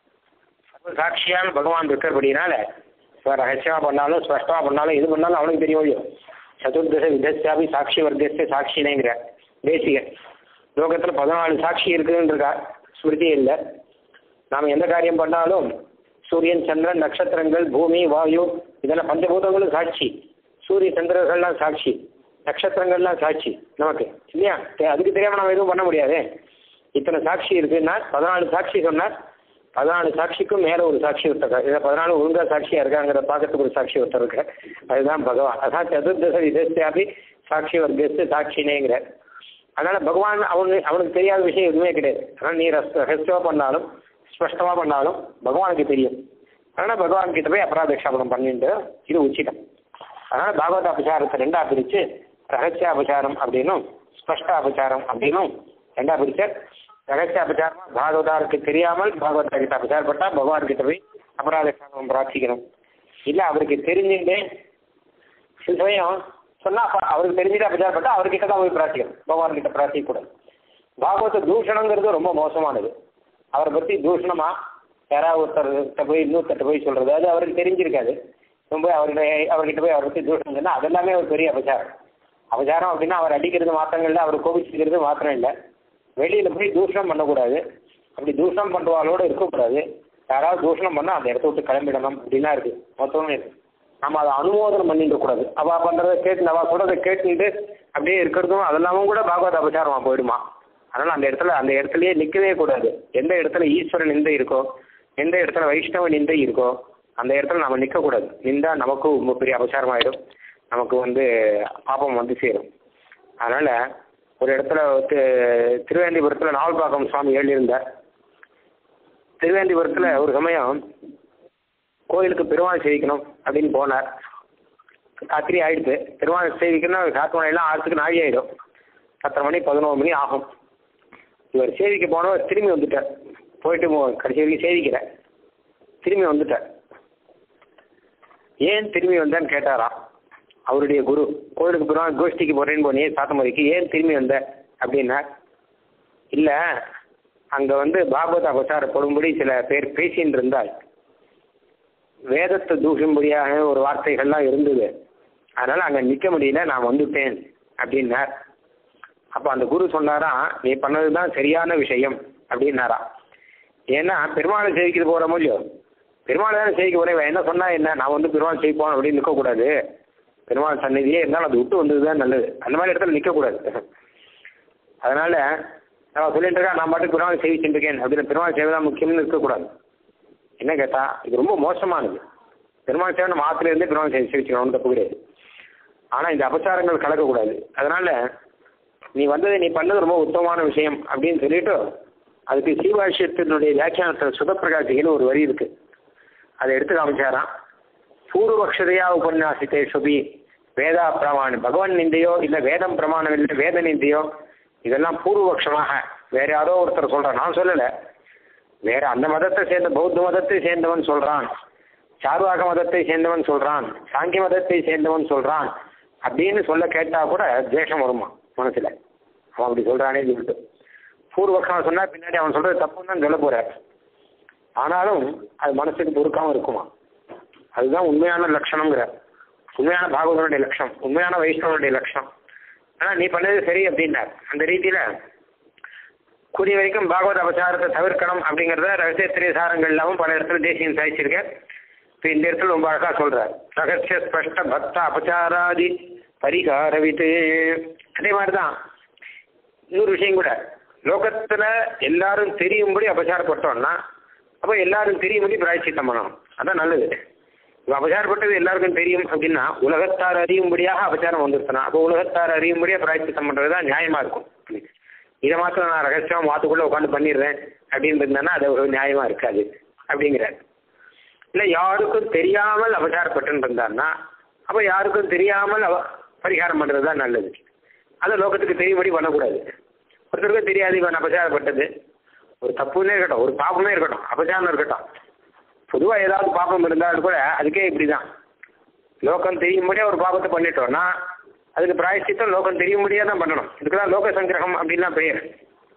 சாட்சியான பகவான் இருக்கிறபடினால ரகசியமாக பண்ணாலும் ஸ்பஷ்டமாக பண்ணாலும் எது பண்ணாலும் அவனுக்கு தெரியும். இல்லையோ சதுர்தச விதஸ்யாபி சாட்சி வர்க்கஸ்ய சாட்சினேங்கிற தேசிகன். லோகத்தில் 14 சாட்சி இருக்குதுன்றக்கா ஸ்மிருதியே இல்லை. நாம் எந்த காரியம் பண்ணாலும் சூரியன், சந்திரன், நட்சத்திரங்கள், பூமி, வாயு இதெல்லாம் பஞ்சபூதங்களும் சாட்சி. சூரிய சந்திரர்கள்லாம் சாட்சி, நட்சத்திரங்கள்லாம் சாட்சி நமக்கு இல்லையா. அதுக்கு தெரியாமல் நம்ம எதுவும் பண்ண முடியாது. இத்தனை சாட்சி இருக்குன்னா 14 சாட்சி சொன்னார். 14 சாட்சிக்கும் மேலே ஒரு சாட்சி ஒருத்தர், இதை 14 ஒழுங்கா சாட்சியா இருக்காங்கிற பார்க்கறதுக்கு ஒரு சாட்சி ஒருத்தர் இருக்க, அதுதான் பகவான். அதான் சதுர்தச விதஸ்யாபி சாட்சி வர்க்கஸ்து சாட்சினேங்கிற. அதனால பகவான் அவனுக்கு தெரியாத விஷயம் எதுவுமே கிடையாது. ஆனால் நீ ரகசியமா பண்ணாலும் ஸ்பஷ்டமா பண்ணாலும் பகவானுக்கு தெரியும். அதனால பகவான் கிட்ட போய் அபராத க்ஷாபனம் பண்ணிட்டு இது உச்சிதம். அதனால பாகவத அபசாரத்தை 2ஆ பிரிச்சு ரகசிய அபசாரம் அப்படின்னும் ஸ்பஷ்ட அபசாரம் அப்படின்னும் 2ஆ பிரிச்சு. ரகசிய அபசாரமா பாகவதாருக்கு தெரியாமல் பாகவதா கிட்ட அபசாரப்பட்டா பகவான் கிட்ட போய் அபராத க்ஷாபனம் பிரார்த்திக்கணும். இல்லை அவருக்கு தெரிஞ்சுட்டே சில சமயம் சொன்னா அவருக்கு தெரிஞ்சுட்டு அபசாரப்பட்டா அவர்கிட்ட தான் போய் பிரார்த்திக்கணும், பகவான் கிட்ட பிரார்த்திக்க கூடாது. பாகவத தூஷணங்கிறது ரொம்ப மோசமானது. அவரை பற்றி தூஷணமா யாராவது ஒருத்தர்கிட்ட போய் இன்னொருத்தட்ட போய் சொல்றது, அது அவருக்கு தெரிஞ்சிருக்காது. ரொம்ப அவர்கிட்ட போய் அவரை பற்றி தூஷணம் சொன்னா அதெல்லாமே ஒரு பெரிய அபசாரம். அபசாரம் அப்படின்னா அவர் அடிக்கிறது மாத்திரம் இல்லை, அவர் கோபிச்சுக்கிறது மாத்திரம் இல்லை, வெளியில போய் தூஷணம் பண்ணக்கூடாது. அப்படி தூஷணம் பண்ணுவாளோடு இருக்கக்கூடாது. யாராவது தூஷணம் பண்ணால் அந்த இடத்த விட்டு கிளம்பிடணும் அப்படின்னா இருக்கு. மொத்தமே இருக்கு. நம்ம அதை அனுமோதனம் பண்ணிட்டு கூடாது. அவ பண்றதை கேட்டு அவ சொல்றதை கேட்டுட்டு அப்படியே இருக்கிறதும் அதெல்லாமும் கூட பாகவத அபசாரமா போயிடுமா. அதனால அந்த இடத்துலயே நிற்கவே கூடாது. எந்த இடத்துல ஈஸ்வரன் நிந்தை இருக்கோ, எந்த இடத்துல வைஷ்ணவ நிந்தை இருக்கோ அந்த இடத்துல நம்ம நிற்கக்கூடாது. நின்றா நமக்கு ரொம்ப பெரிய அபசாரம் ஆயிடும், நமக்கு பாபம் சேரும். அதனால ஒரு இடத்துல திருவேந்திபுரத்தில் நாவல்பாக்கம் சுவாமி எழுதியிருந்தார். திருவேந்திபுரத்தில் ஒரு சமயம் கோயிலுக்கு பெருமாள் சேவிக்கணும் அப்படின்னு போனார். ராத்திரி ஆயிடுச்சு. பெருமாள் சேவிக்கணும்னா காத்து மணியெல்லாம் 6க்கு நாழி ஆகிடும். 10 மணி 11 மணி ஆகும். இவர் சேவிக்க போனவர் திரும்பி வந்துட்டார். போயிட்டு கடைசி வரைக்கும் சேவிக்கிற திரும்பி வந்துட்டார். ஏன் திரும்பி வந்தேன்னு கேட்டாராம் அவருடைய குரு. கோயிலுக்கு பெருமாள் கோஷ்டிக்கு போறேன்னு போனே சாத்தமதிக்கு, ஏன் திரும்பி வந்த அப்படின்னா, இல்லை அங்கே பாகவத அபசாரப்படும்படி சில பேர் பேசின்னு இருந்தால் வேதத்தை தூஷும்படியாக ஒரு வார்த்தைகள்லாம் இருந்தது, அதனால் அங்கே நிற்க முடியல, நான் வந்துட்டேன் அப்படின்னார். அப்போ அந்த குரு சொன்னாரா, நீ பண்ணது தான் சரியான விஷயம் அப்படின்னாரா. ஏன்னா பெருமாளை சேவிக்கிறது போகிற மொழியோ, பெருமாளை தானே சேவிக்க போகிறேன், என்ன சொன்னால் என்ன, நான் பெருமாள் சேவிப்போம் அப்படின்னு நிற்கக்கூடாது. பெருமாள் சந்நிதியே இருந்தாலும் அது விட்டு வந்தது தான் நல்லது. அந்த மாதிரி இடத்துல நிற்கக்கூடாது. அதனால் நான் சொல்லிட்டு இருக்கேன், நான் பாட்டுக்கு பெருமாள் சேவிச்சுட்டு இருக்கேன் அப்படின்னு பெருமாள் சேவை தான் முக்கியம்னு இருக்கக்கூடாது. என்ன கேட்டால் இது ரொம்ப மோசமானது. பெருமாள் சேவை நம்ம ஆற்றுலேருந்தே பெருமாள் சேவிச்சுக்கணும்னு தப்பு கிடையாது. ஆனால் இந்த அபசாரங்கள் கலக்கக்கூடாது. அதனால் நீ நீ பண்ணது ரொம்ப உத்தமமான விஷயம் அப்படின்னு சொல்லிட்டு அதுக்கு சீவாஷ்யத்தினுடைய வியாக்கியானத்தில் சுதப்பிரகாசிகன்னு ஒரு வரி இருக்கு, அதை எடுத்து காமிச்சாராம். பூர்வபக்ஷதையா உபன்யாசித்தே சுபி வேதா பிரமாணம், பகவான் நிந்தையோ இல்லை வேதம் பிரமாணம் இல்லை வேத நிந்தையோ இதெல்லாம் பூர்வபக்ஷமாக வேற யாரோ ஒருத்தர் சொல்கிறான், நான் சொல்லலை. வேற அந்த மதத்தை சேர்ந்த பௌத்த மதத்தை சேர்ந்தவன் சொல்கிறான், சார்வாக மதத்தை சேர்ந்தவன் சொல்கிறான், சாங்கிய மதத்தை சேர்ந்தவன் சொல்கிறான் அப்படின்னு சொல்ல கேட்டால் கூட துவேஷம் வருமா மனசில். அவன் அப்படி சொல்கிறானே சொல்லிட்டு பூர்வபக்ஷமாக சொன்னால் பின்னாடி அவன் சொல்கிறது தப்புன்னு தான் சொல்ல போகிறார். ஆனாலும் அது மனசுக்கு பொறுக்காமல் இருக்குமா. அதுதான் உண்மையான லட்சணங்கிற, உண்மையான பாகவதனுடைய லட்சணம், உண்மையான வைஷ்ணவனுடைய லட்சணம். ஆனால் நீ பண்ணது சரி அப்படின்னார். அந்த ரீதியில் கூடிய வரைக்கும் பாகவத அபசாரத்தை தவிர்க்கணும் அப்படிங்கிறத ரகசிய திரைசாரங்கள் இல்லாமல் பல இடத்துல தேசியம் சாதிச்சிருக்கேன். இப்போ இந்த இடத்துல ரொம்ப அழகாக சொல்கிறார், ரகசிய ஸ்பஷ்ட பக்த அபசாராதி பரிகாரவித்து. அதே மாதிரி தான் இன்னொரு விஷயம் கூட, லோகத்தில் எல்லாரும் தெரியும்படி அபசாரப்பட்டோம்னா அப்போ எல்லாரும் தெரியும்படி பிராயச்சித்தம் பண்ணணும், அதான் நல்லது. இப்போ அபசாரப்பட்டது எல்லாருக்கும் தெரியும் அப்படின்னா உலகத்தார் அறியும்படியாக அபசாரம் வந்துருச்சுனா அப்போ உலகத்தார் அறியும்படியாக பிராயச்சித்தம் பண்ணுறது தான் நியாயமாக இருக்கும். இதை மாத்திரம் நான் ரகசியமாக மாத்துக்குள்ளே உட்காந்து பண்ணிடுறேன் அப்படின்னு இருந்தானா அது ஒரு நியாயமாக இருக்காது அப்படிங்கிறார். இல்லை யாருக்கும் தெரியாமல் அபசாரப்பட்டுன்னு இருந்தாருன்னா அப்போ யாருக்கும் தெரியாமல் பரிகாரம் பண்ணுறது தான் நல்லது. அதை லோகத்துக்கு தெரியும்படி பண்ணக்கூடாது. ஒருத்தருக்கும் தெரியாது இவன் அபசாரப்பட்டது, ஒரு தப்புன்னே இருக்கட்டும், ஒரு பாப்பமே இருக்கட்டும், அபசாரம் இருக்கட்டும், பொதுவாக ஏதாவது பாப்பம் இருந்தாலும் கூட அதுக்கே இப்படி தான். லோகம் தெரியும்படியாக ஒரு பாப்பத்தை பண்ணிட்டோம்னா அதுக்கு பிராயச்சித்தம் லோகம் தெரியும்படியாக தான் பண்ணணும். இதுக்கு தான் லோக சங்கிரகம் அப்படின்லாம் பெயர்.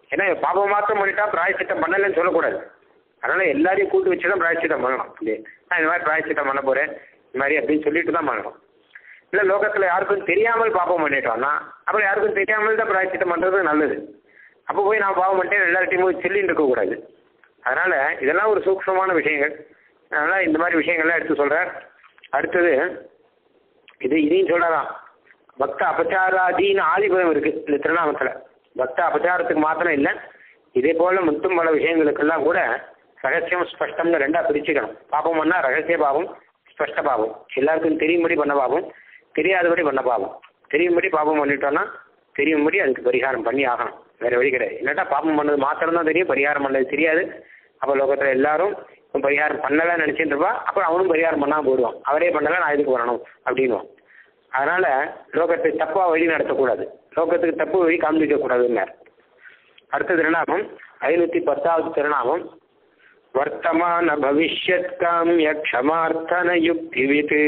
ஏன்னா பாபம் மாத்திரம் பண்ணிட்டா பிராயச்சித்தம் பண்ணலைன்னு சொல்லக்கூடாது. அதனால் எல்லாரையும் கூட்டு வச்சு தான் பிராயச்சித்தம் பண்ணணும். இல்லையே நான் இந்த மாதிரி பிராயச்சித்தம் பண்ண போகிறேன் இந்த மாதிரி அப்படின்னு சொல்லிட்டு தான் பண்ணணும். இல்லை லோகத்தில் யாருக்கும் தெரியாமல் பாபம் பண்ணிட்டோம்னா அப்புறம் யாருக்கும் தெரியாமல் தான் பிராயச்சித்தம் பண்ணுறது நல்லது. அப்போ போய் நான் பாவம் பண்ணிட்டேன் எல்லார்ட்டையும் போய் சொல்லின்னு இருக்கக்கூடாது. அதனால் இதெல்லாம் ஒரு சூக்ஷ்மமான விஷயங்கள். அதனால் இந்த மாதிரி விஷயங்கள்லாம் எடுத்து சொல்கிறார். அடுத்தது இதையும் சொல்லலாம். பக்த அபச்சாராதின்னு ஆதிபதம் இருக்குது இந்த திருநாமத்தில். பக்த அபச்சாரத்துக்கு மாத்திரம் இல்லை, இதே போல் முத்தும் பல விஷயங்களுக்கெல்லாம் கூட ரகசியம் ஸ்பஷ்டம்னு ரெண்டாக பிரிச்சுக்கணும். பாபம் பண்ணால் ரகசிய பாவம், ஸ்பஷ்ட பாவம். எல்லாருக்கும் தெரியும்படி பண்ண பாவம், தெரியாதபடி பண்ண பாவம். தெரியும்படி பாபம் பண்ணிட்டோன்னா தெரியும்படி அதுக்கு பரிகாரம் பண்ணி ஆகணும். வேறு வழி கிடையாது. இல்லாட்டா பாபம் பண்ணது மாத்திரம்தான் தெரியும், பரிகாரம் பண்ணது தெரியாது. அப்போ லோகத்தில் எல்லாரும் பரிகாரம் பண்ணலைன்னு நினச்சிட்டு இருப்பா. அப்புறம் அவனும் பரிகாரம் பண்ணாமல் போயிடுவான். அவரே பண்ணலை நான் இதுக்கு வரணும் அப்படின்வான். அதனால் லோகத்தை தப்பாக வழி நடத்தக்கூடாது, லோகத்துக்கு தப்பு வழி காண்பிக்கக்கூடாதுன்னார். அடுத்த திருநாமம் 510வது திருநாமம். வர்த்தமான பவிஷ்யத் காமிய க்ஷமார்த்தன யுக்திவித்.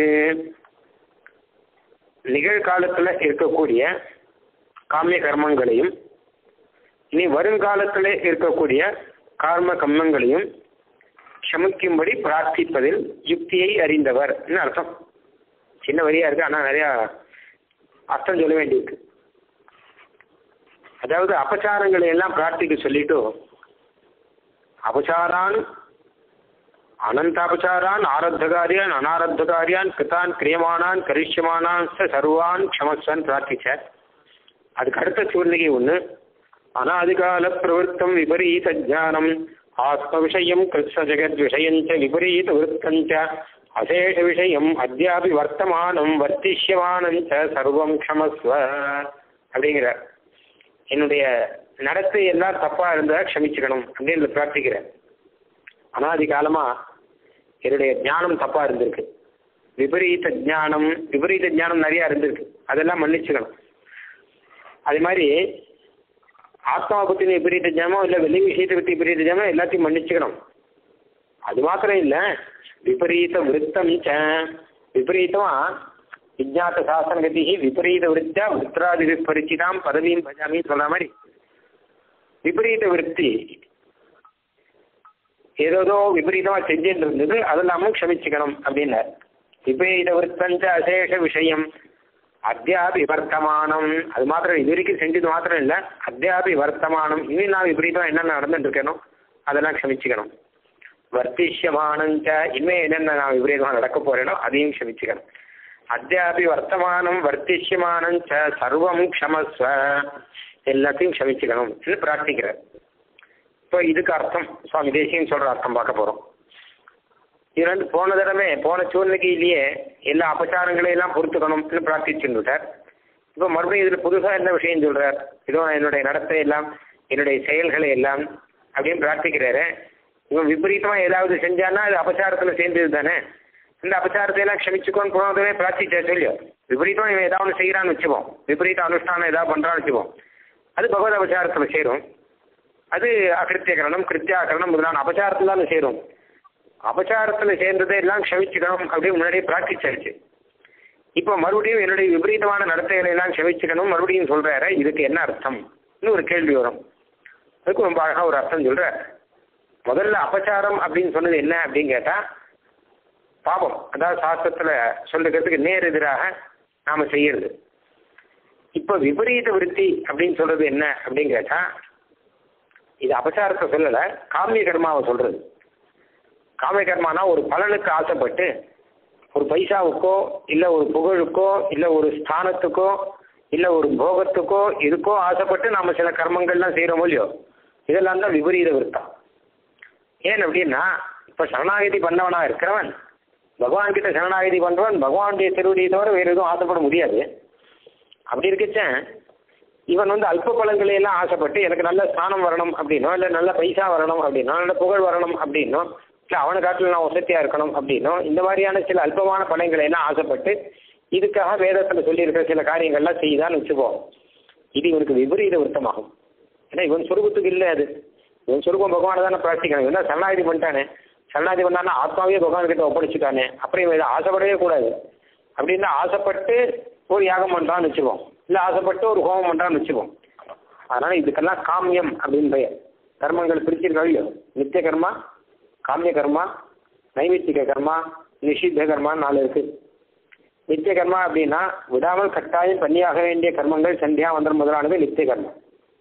நிகழ்காலத்தில் இருக்கக்கூடிய காமிய கர்மங்களையும் இனி வருங்காலத்தில் இருக்கக்கூடிய கார்ம கர்மங்களையும் க்ஷமிக்கும்படி பிரார்த்திப்பதில் யுக்தியை அறிந்தவர்னு அர்த்தம். சின்ன வரியா இருக்கு, ஆனால் நிறையா அர்த்தம் சொல்ல வேண்டியிருக்கு. அதாவது அபச்சாரங்களை எல்லாம் பிரார்த்திக்க சொல்லிட்டு அபச்சாரான் அனந்தாபச்சாரான் ஆரத்தகாரியான் அனாரத்தகாரியான் கிருத்தான் கிரியமானான் கரிஷ்யமானான் சர்வான் க்ஷமஸ்வன் பிரார்த்திச்சார். அதுக்கு அடுத்த சூழ்நிலை ஒன்று. அனாதிகால பிரவருத்தம் விபரீத ஜானம் ஆத்ம விஷயம் கிருஷ்ண ஜெகத் விஷயஞ்ச விபரீத விருத்தஞ்ச அசேஷ விஷயம் அத்யாபி வர்த்தமானம் வர்த்திஷ்யமானஞ்ச சர்வம் க்ஷமஸ்வ அப்படிங்கிறார். என்னுடைய நடத்தை எல்லாம் தப்பாக இருந்தால் க்ஷமிச்சுக்கணும் அப்படின்னு பிரார்த்திக்கிறேன். அனாதி காலமாக என்னுடைய ஞானம் தப்பாக இருந்திருக்கு, விபரீத ஞானம் நிறையா இருந்திருக்கு, அதெல்லாம் மன்னிச்சுக்கணும். அதே மாதிரி ஆத்மாவை பற்றின விபரீத ஞானம் இல்லை வெளி விஷயத்தை பற்றி விபரீத ஞானம் எல்லாத்தையும் மன்னிச்சுக்கணும். அது மாத்திரம் இல்லை, விபரீத விருத்தம் விபரீதமா விஜாத்த சாசனகதி விபரீத விருத்தா விருத்ராதி விபரிச்சிதாம் பதவியும் பஜாமின்னு சொல்ற மாதிரி விபரீத விருத்தி ஏதோ விபரீதமா செஞ்சுட்டு இருந்தது, அதெல்லாமும் க்ஷமிச்சுக்கணும் அப்படின்னார். விபரீத விருத்தஞ்ச அசேஷ விஷயம் அத்தியாபி வர்த்தமானம். அது மாத்திரம் இது வரைக்கும் செஞ்சது மாத்திரம் இல்லை, அத்தியாபி வர்த்தமானம் இனி நான் விபரீதம் என்னென்ன நடந்துட்டு இருக்கணும் அதெல்லாம் க்ஷமிச்சுக்கணும். வர்த்திஷ்யமானஞ்ச இனிமே என்னென்ன நான் விபரீதமாக நடக்க போறேனோ அதையும் க்ஷமிச்சுக்கணும். அத்தியாபி வர்த்தமானம் வர்த்திஷ்யமானஞ்ச சர்வம் க்ஷமஸ்வ எல்லாத்தையும் க்ஷமிச்சுக்கணும் பிரார்த்திக்கிறார். இப்போ இதுக்கு அர்த்தம் சுவாமி தேசியம் சொல்ற அர்த்தம் பார்க்க போறோம். இது வந்து போன தடவை போன சூழ்நிலையிலேயே எல்லா அபச்சாரங்களையெல்லாம் பொறுத்துக்கணும்னு பிரார்த்திச்சுட்டார். இப்போ மறுபடியும் இதில் புதுசாக என்ன விஷயம் சொல்றார், இதோ என்னுடைய நடத்தை எல்லாம் என்னுடைய செயல்களை எல்லாம் அப்படின்னு பிரார்த்திக்கிறாரு. இவன் விபரீதமாக ஏதாவது செஞ்சான்னா அது அபச்சாரத்தில் சேர்ந்தது தானே. இந்த அபச்சாரத்தை எல்லாம் க்ஷமிச்சுக்கோன்னு போனதுமே பிரார்த்திச்சா சொல்லியோ. விபரீதம் இவன் ஏதாவது ஒன்று செய்கிறான்னு வச்சுப்போம், விபரீத அனுஷ்டானம் ஏதாவது பண்ணுறான்னு வச்சுப்போம், அது பகவத் அபச்சாரத்தில் சேரும். அது அகிருத்தியகரணம் கிருத்தியாகரணம் முதலான அபச்சாரத்தில் தான் சேரும். அபச்சாரத்தில் சேர்ந்ததை எல்லாம் க்ஷமிச்சுக்கணும் அப்படின்னு முன்னாடியே பிரார்த்திச்சாச்சு. இப்போ மறுபடியும் என்னுடைய விபரீதமான நடத்தைகளை எல்லாம் க்ஷமிச்சுக்கணும் மறுபடியும் சொல்றாரு. இதுக்கு என்ன அர்த்தம் ஒரு கேள்வி வரும். அதுக்கு ரொம்ப அழகாக ஒரு அர்த்தம் சொல்ற. முதல்ல அபச்சாரம் அப்படின்னு சொன்னது என்ன அப்படின்னு கேட்டா பாவம், அதாவது சாஸ்திரத்துல சொல்லுகிறதுக்கு நேர் எதிராக நாம செய்யறது. இப்போ விபரீத விருத்தி அப்படின்னு சொல்றது என்ன அப்படின்னு கேட்டா இது அபச்சாரத்தை சொல்லலை, காமிய கர்மாவை சொல்றது. காமிய கர்மானா ஒரு பலனுக்கு ஆசைப்பட்டு ஒரு பைசாவுக்கோ இல்லை ஒரு புகழுக்கோ இல்லை ஒரு ஸ்தானத்துக்கோ இல்லை ஒரு போகத்துக்கோ இதுக்கோ ஆசைப்பட்டு நாம் சில கர்மங்கள்லாம் செய்கிறோமோ இல்லையோ, இதெல்லாம் தான் விபரீத விருத்தம். ஏன் அப்படின்னா இப்போ சரணாகதி பண்ணவனா இருக்கிறவன் பகவான்கிட்ட சரணாகதி பண்ணுறவன் பகவானுடைய திருவடியை தவிர வேறு எதுவும் ஆசைப்பட முடியாது. அப்படி இருக்கச்சேன் இவன் வந்து அல்ப பலன்களை எல்லாம் ஆசைப்பட்டு எனக்கு நல்ல ஸ்தானம் வரணும் அப்படின்னோ இல்லை நல்ல பைசா வரணும் அப்படின்னோ நல்ல புகழ் வரணும் அப்படின்னோ இல்லை அவனை காட்டில் நான் வசதியாக இருக்கணும் அப்படின்னோ இந்த மாதிரியான சில அல்பமான பலன்களை எல்லாம் ஆசைப்பட்டு இதுக்காக வேதத்தில் சொல்லியிருக்கிற சில காரியங்கள்லாம் செய்தான்னு வச்சுப்போம். இது இவனுக்கு விபரீத விருத்தமாகும். ஏன்னா இவன் சொரூபத்துக்கு இல்லை, அது இவன் சொரூபம் பகவானை தானே பிரார்த்திக்கணும். இவன் தான் சரணாகதி பண்ணிட்டானே, சரணாகதி பண்ணான்னா ஆத்மாவே பகவான்கிட்ட ஒப்படைச்சிட்டானே, அப்புறம் இவன் இதை ஆசைப்படவே கூடாது. அப்படின்னா ஆசைப்பட்டு ஒரு யாகம் பண்ணுறான்னு வச்சுப்போம், இல்லை ஆசைப்பட்டு ஒரு ஹோமம் பண்ணுறான்னு வச்சுப்போம். அதனால இதுக்கெல்லாம் காமியம் அப்படின்னு பெயர். கர்மங்கள் பிரிச்சிருக்காங்க, நித்திய கர்மா, காமிய கர்மா, நைமித்திக கர்மா, நிஷித்த கர்மான்னு 4 இருக்கு. நித்திய கர்மா அப்படின்னா விடாமல் கட்டாயம் பண்ணியாக வேண்டிய கர்மங்கள், சந்தியா மந்திரம் முதலானது நித்திய கர்மா.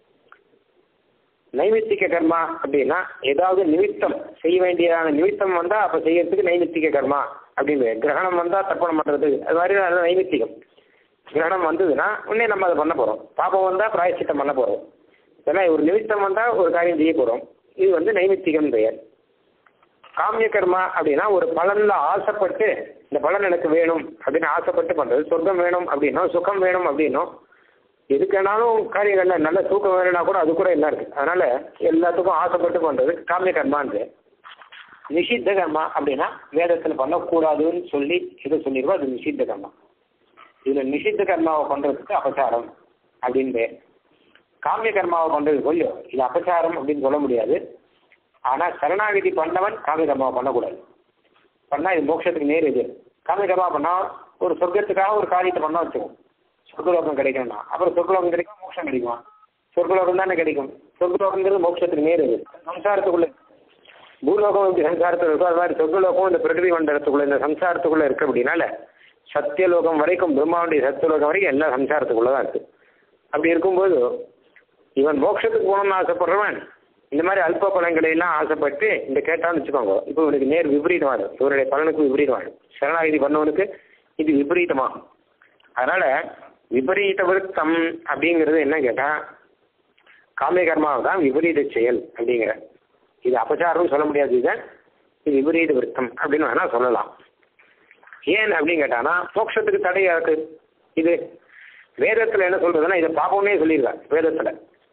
நைமித்திக கர்மா அப்படின்னா ஏதாவது நிமித்தம் செய்ய வேண்டியதான நிமித்தம் வந்தா அப்ப செய்யறதுக்கு நைமித்திக கர்மா அப்படின்னு. கிரகணம் வந்தா தர்ப்பணம் பண்றதுக்கு அது மாதிரி அது நைமித்திகம். கிரகணம் வந்ததுன்னா உடனே நம்ம அதை பண்ண போறோம். பாபம் வந்தா பிராயச்சித்தம் பண்ண போறோம். இதெல்லாம் ஒரு நிமித்தம் வந்தா ஒரு காரியம் செய்ய போறோம். இது வந்து நைமித்திகம் பெயர். காமிய கர்மா அப்படின்னா ஒரு பலன்ல ஆசைப்பட்டு இந்த பலன் எனக்கு வேணும் அப்படின்னு ஆசைப்பட்டு பண்றது. சொர்க்கம் வேணும் அப்படின்னா, சுகம் வேணும் அப்படின்னும், எதுக்குனாலும் காரியங்கள்ல நல்ல தூக்கம் வேணும்னா கூட அது கூட எல்லாம் இருக்கு. அதனால எல்லாத்துக்கும் ஆசைப்பட்டு பண்றது காமிய கர்மான்னு. நிஷித்த கர்மா அப்படின்னா வேதத்துல பண்ணக்கூடாதுன்னு சொல்லி எது சொல்லிடுவோம் அது நிஷித்த கர்மா. இதுல நிஷித்த கர்மாவை பண்றதுக்கு அபச்சாரம் அப்படின்னு. காமிய கர்மாவை பண்றது கொள்ளியோ இது அபச்சாரம் அப்படின்னு சொல்ல முடியாது. ஆனா சரணாகதி பண்ணவன் காமிய கர்மாவை பண்ணக்கூடாது. பண்ணா இது மோட்சத்துக்கு நேர். இது காமிய கர்மா பண்ணா ஒரு சொர்க்கத்துக்காக ஒரு காரியத்தை பண்ணா வச்சுக்கோம், சொர்க்கலோகம் கிடைக்கும்னா அப்புறம் சொர்க்கலோகம் கிடைக்கும், மோட்சம் கிடைக்குமா? சொர்க்கலோகம் தானே கிடைக்கும். சொர்க்கலோகங்கிறது மோட்சத்துக்கு நேர். இது சம்சாரத்துக்குள்ள பூலோகம் இந்த சம்சாரத்தில் இருக்கும், அது மாதிரி சொர்க்கலோகம் இந்த பிரகிருதி மண்டலத்துக்குள்ள இந்த சம்சாரத்துக்குள்ள இருக்கு. அப்படின்னால சத்தியலோகம் வரைக்கும், பிரம்மாவுடைய சத்தியலோகம் வரைக்கும் எல்லாம் சம்சாரத்துக்குள்ளதான் இருக்கு. அப்படி இருக்கும்போது இவன் மோட்சத்துக்கு போகணும்னு ஆசைப்படுறவன் இந்த மாதிரி அல்ப பலன்களை எல்லாம் ஆசைப்பட்டு இந்த கேட்டான்னு வச்சுக்கோங்க, இப்போ இவனுக்கு நேர் விபரீதமாகும். இவருடைய பலனுக்கு விபரீதமாகும். சரணாகதி பண்ணவனுக்கு இது விபரீதமாகும். அதனால விபரீத விருத்தம் அப்படிங்கிறது என்ன கேட்டா காமிய கர்மாவை தான் விபரீத செயல் அப்படிங்கிற. இது அபச்சாரம்னு சொல்ல முடியாது. இது விபரீத விருத்தம் அப்படின்னு வேணா சொல்லலாம். ஏன் அப்படின்னு கேட்டானா மோட்சத்துக்கு தடையா இருக்கு. இது வேதத்துல என்ன சொல்றதுன்னா இதை பாப்போம்னே சொல்லியிருக்காங்க. வேதத்துல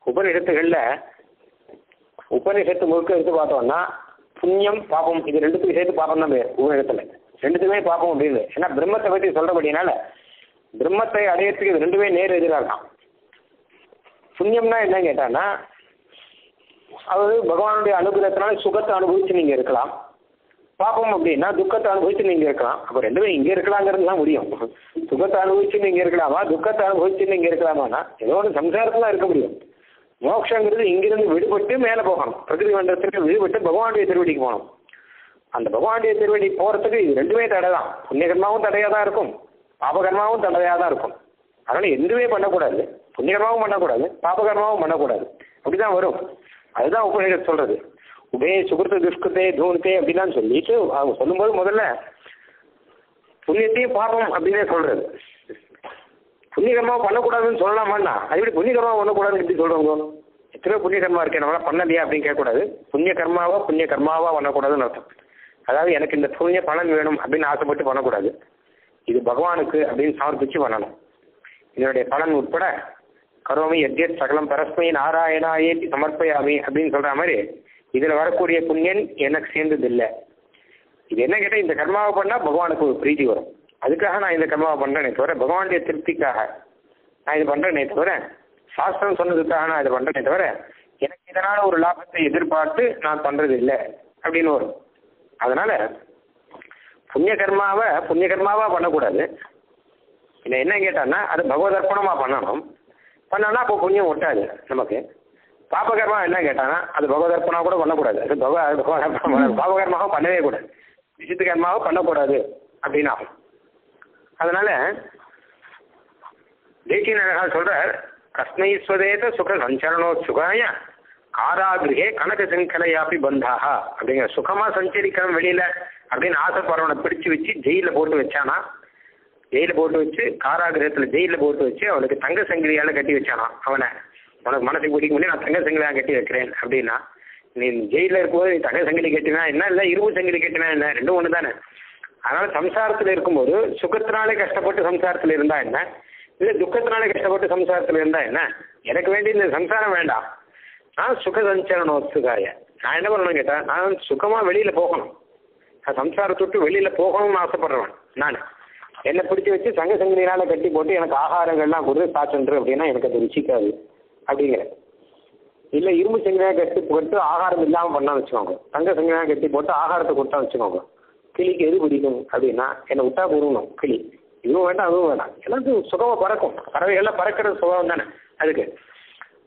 உபநிஷத்து முழுக்க எடுத்து பார்த்தோம்னா புண்ணியம் பாப்பம் இது ரெண்டுத்துக்கும் சேர்த்து பாப்பம் தான் பேர். உபநிஷத்துல ரெண்டுத்துமே பாப்பம் அப்படின்னு. ஏன்னா பிரம்மத்தை பற்றி சொல்றபடினால பிரம்மத்தை அடையறதுக்கு இது ரெண்டுமே நேர் எதிராக. புண்ணியம்னா என்ன கேட்டான்னா அதாவது பகவானுடைய அனுகிரகத்தினால சுகத்தை அனுபவிச்சு நீங்க இருக்கலாம். பாப்பம் அப்படின்னா துக்கத்தை அனுபவிச்சு நீங்க இருக்கலாம். அப்ப ரெண்டுமே இங்க இருக்கலாங்கிறது தான் முடியும். சுகத்தை அனுபவிச்சு நீங்க இருக்கலாமா, துக்கத்தை அனுபவிச்சு நீங்க இருக்கலாமான்னா ஏதோ ஒரு சம்சாரத்துல இருக்க முடியும். மோட்சங்கிறது இங்கிருந்து விடுபட்டு மேலே போகணும். பிரகிருதி மண்டலத்திற்கு விடுபட்டு பகவானுடைய திருவடிக்கு போகணும். அந்த பகவானுடைய திருவடி போறதுக்கு இது ரெண்டுமே தடை தான். புண்ணியகர்மாவும் தடையா தான் இருக்கும், பாபகர்மாவும் தடையா தான் இருக்கும். அதனால எதுவுமே பண்ணக்கூடாது. புண்ணியகர்மாவும் பண்ணக்கூடாது, பாபகர்மாவும் பண்ணக்கூடாது. அப்படிதான் வரும். அதுதான் உபநிஷத்து சொல்றது. உபே சுகிருத்த துஷ்கிருத்தே தூணத்தே அப்படிலாம் சொல்லிட்டு அவங்க சொல்லும்போது முதல்ல புண்ணியத்தையும் பாபம் அப்படின்னே சொல்றது. புண்ணியகர்மா பண்ணக்கூடாதுன்னு சொல்லலாமான்னா அது எப்படி புண்ணியகர்மா பண்ணக்கூடாதுன்னு எப்படி சொல்றவங்க? எத்தனையோ புண்ணியகர்மா இருக்கேன் நம்மளால பண்ணலையா அப்படின்னு கேட்கக்கூடாது. புண்ணிய கர்மாவா பண்ணக்கூடாதுன்னு அர்த்தம். அதாவது எனக்கு இந்த புண்ணிய பலன் வேணும் அப்படின்னு ஆசைப்பட்டு பண்ணக்கூடாது. இது பகவானுக்கு அப்படின்னு சமர்ப்பிச்சு பண்ணணும். இதனுடைய பலன் உட்பட கரோமி யத்யத் சகலம் பரஸ்மை நாராயணாயேத்தி சமர்ப்பயாமி அப்படின்னு சொல்ற மாதிரி இதுல வரக்கூடிய புண்ணியன் எனக்கு சேர்ந்தது இல்லை. இது என்ன கேட்டால் இந்த கர்மாவை பண்ணா பகவானுக்கு ஒரு பிரீதி வரும். அதுக்காக நான் இந்த கர்மாவை பண்றேனே தவிர பகவானுடைய திருப்திக்காக நான் இது பண்றேனே தவிர சாஸ்திரம் சொன்னதுக்காக நான் இதை பண்றேனே தவிர எனக்கு இதனால ஒரு லாபத்தை எதிர்பார்த்து நான் பண்றது இல்லை அப்படின்னு வரும். அதனால புண்ணிய கர்மாவா பண்ணக்கூடாது. இல்லை என்ன கேட்டான்னா அது பகவதர்ப்பணமா பண்ணணும். பண்ணோம்னா அப்போ புண்ணியம் ஒட்டாது நமக்கு. பாபகர்மா என்ன கேட்டானா அது பகவதர்ப்பணா கூட பண்ணக்கூடாது. அது பாபகர்மாவும் பண்ணவே கூடாது, விசித்த கர்மாவும் பண்ணக்கூடாது அப்படின்னு ஆகும். அதனால தேசிய சொல்றார், கஸ்மை ஸ்வதேத சுக சஞ்சரணோத்சுகாய காராகிரகே கனக சங்கலையாப்பி பந்தாக அப்படிங்கிற. சுகமா சஞ்சரிக்கணும் வெளியில அப்படின்னு ஆசைப்படுறவனை பிடிச்சு வச்சு ஜெயில போட்டு வச்சானா, ஜெயில போட்டு வச்சு காராகிரகத்துல ஜெயில போட்டு வச்சு அவனுக்கு தங்க சங்கிலியால கட்டி வச்சானா. அவனை உனக்கு மனசுக்கு பிடிக்க முடியும், நான் தங்க சங்கிலியாக கட்டி வைக்கிறேன் அப்படின்னா, நீ ஜெயில இருக்கும்போது நீ தங்க சங்கிலி கட்டினா என்ன, இல்லை இரும்பு சங்கிலி கட்டினா என்ன, ரெண்டும் ஒன்று தானே. அதனால சம்சாரத்தில் இருக்கும்போது சுகத்தினாலே கஷ்டப்பட்டு சம்சாரத்தில் இருந்தா என்ன, இல்லை துக்கத்தினாலே கஷ்டப்பட்டு சம்சாரத்தில் இருந்தா என்ன. எனக்கு வேண்டிய இந்த சம்சாரம் வேண்டாம். நான் சுக சஞ்சரணோத்சுகாய நான் என்ன பண்ணணும் கேட்டா, நான் சுகமா வெளியில போகணும். நான் சம்சாரத்தை விட்டு வெளியில போகணும்னு ஆசைப்படுறவன். நான் என்னை பிடிச்சி வச்சு சங்க சங்கிலினால கட்டி போட்டு எனக்கு ஆகாரங்கள்லாம் கொடுத்து சாச்சன்று அப்படின்னா எனக்கு அது ருச்சிக்காது அப்படிங்கிற. இல்லை இரும்பு சங்கிலியாக கட்டி போட்டு ஆகாரம் இல்லாமல் பண்ணா வச்சுக்கோங்க, தங்க சங்கிலியாக கட்டி போட்டு ஆகாரத்தை கொடுத்தா வச்சுக்கோங்க. கிளிக்கு எது பிடிக்கும் அப்படின்னா என்னை விட்டா கூறணும் கிளி, இதுவும் வேண்டாம் அதுவும் வேண்டாம், எல்லாத்தையும் சுகமாக பறக்கும். பறவைகள்லாம் பறக்கிறது சுகம் தானே அதுக்கு.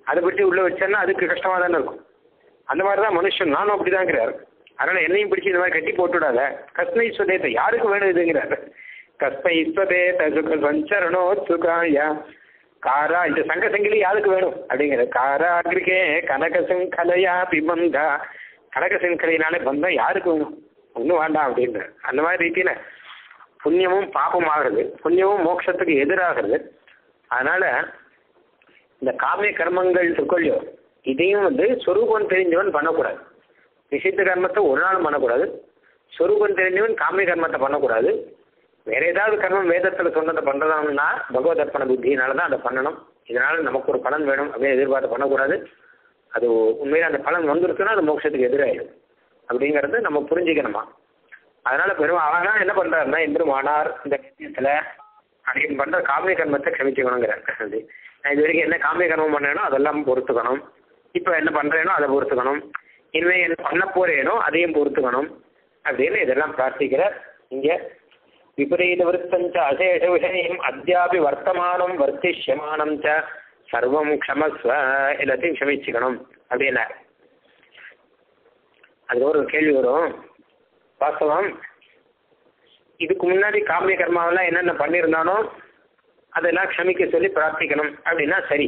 அதை பற்றி உள்ள வச்சேன்னா அதுக்கு கஷ்டமாக தானே இருக்கும். அந்த மாதிரி தான் மனுஷன், நானும் அப்படிதாங்கிறார். அதனால என்னையும் பிடிச்சி இந்த மாதிரி கட்டி போட்டுவிடாத. கஸ்மை ஸ்வதேத்தை யாருக்கு வேணும் இதுங்கிறார். கஸ்மை ஸ்வதேத சுக சஞ்சரணோ சுகாய காரா, இந்த சங்க சங்கிலி யாருக்கு வேணும் அப்படிங்கிற. காராகிருகே கனகசங்கலையா பிபந்தா, கனகசங்கலையினாலே பந்தம் யாருக்கு வேணும், ஒன்றும் வேண்டாம் அப்படின்ற. அந்த மாதிரி ரீதியில புண்ணியமும் பாபம் ஆகிறது, புண்ணியமும் மோட்சத்துக்கு எதிராகிறது. அதனால இந்த காமிய கர்மங்கள் இருக்கொள்ளியோ இதையும் சொரூபம் தெரிஞ்சவன் பண்ணக்கூடாது. நிஷித்த கர்மத்தை ஒரு நாளும் பண்ணக்கூடாது. சொரூபம் தெரிஞ்சவன் காமிய கர்மத்தை பண்ணக்கூடாது. வேற ஏதாவது கர்மம் வேதத்தில் சொன்னதை பண்றதான்னா பகவத் அர்ப்பண புத்தியினால தான் அதை பண்ணணும். இதனால நமக்கு ஒரு பலன் வேணும் அப்படின்னு எதிர்பார்த்து பண்ணக்கூடாது. அது உண்மையில அந்த பலன் வந்துருக்குன்னா அது மோட்சத்துக்கு எதிராயிடும் அப்படிங்கிறது நம்ம புரிஞ்சுக்கணுமா. அதனால ஆனா என்ன பண்றாருன்னா எம்பெருமானார் இந்த விஷயத்துல அப்படின்னு பண்ற காமிய கர்மத்தை க்ஷமிச்சுக்கணுங்கிறார். நான் இது வரைக்கும் என்ன காமிய கர்மம் பண்ணேனோ அதெல்லாம் பொறுத்துக்கணும், இப்போ என்ன பண்றேனோ அதை பொறுத்துக்கணும், இனிமே என்ன பண்ண போறேனோ அதையும் பொறுத்துக்கணும் அப்படின்னு இதெல்லாம் பிரார்த்திக்கிறார். இங்க விபரீத விருத்தஞ்ச அசேஷ விஷயம் அத்தியாபி வர்த்தமானம் வர்த்திஷ்யமானம் ச சர்வம் க்ஷமஸ்வ, எல்லாத்தையும் க்ஷமிச்சுக்கணும் அப்படின்னா. அது ஒரு கேள்வி வரும். வாஸ்தவம் இதுக்கு முன்னாடி காமிய கர்மாவெல்லாம் என்னென்ன பண்ணியிருந்தானோ அதெல்லாம் க்ஷமிக்க சொல்லி பிரார்த்திக்கணும் அப்படின்னா சரி.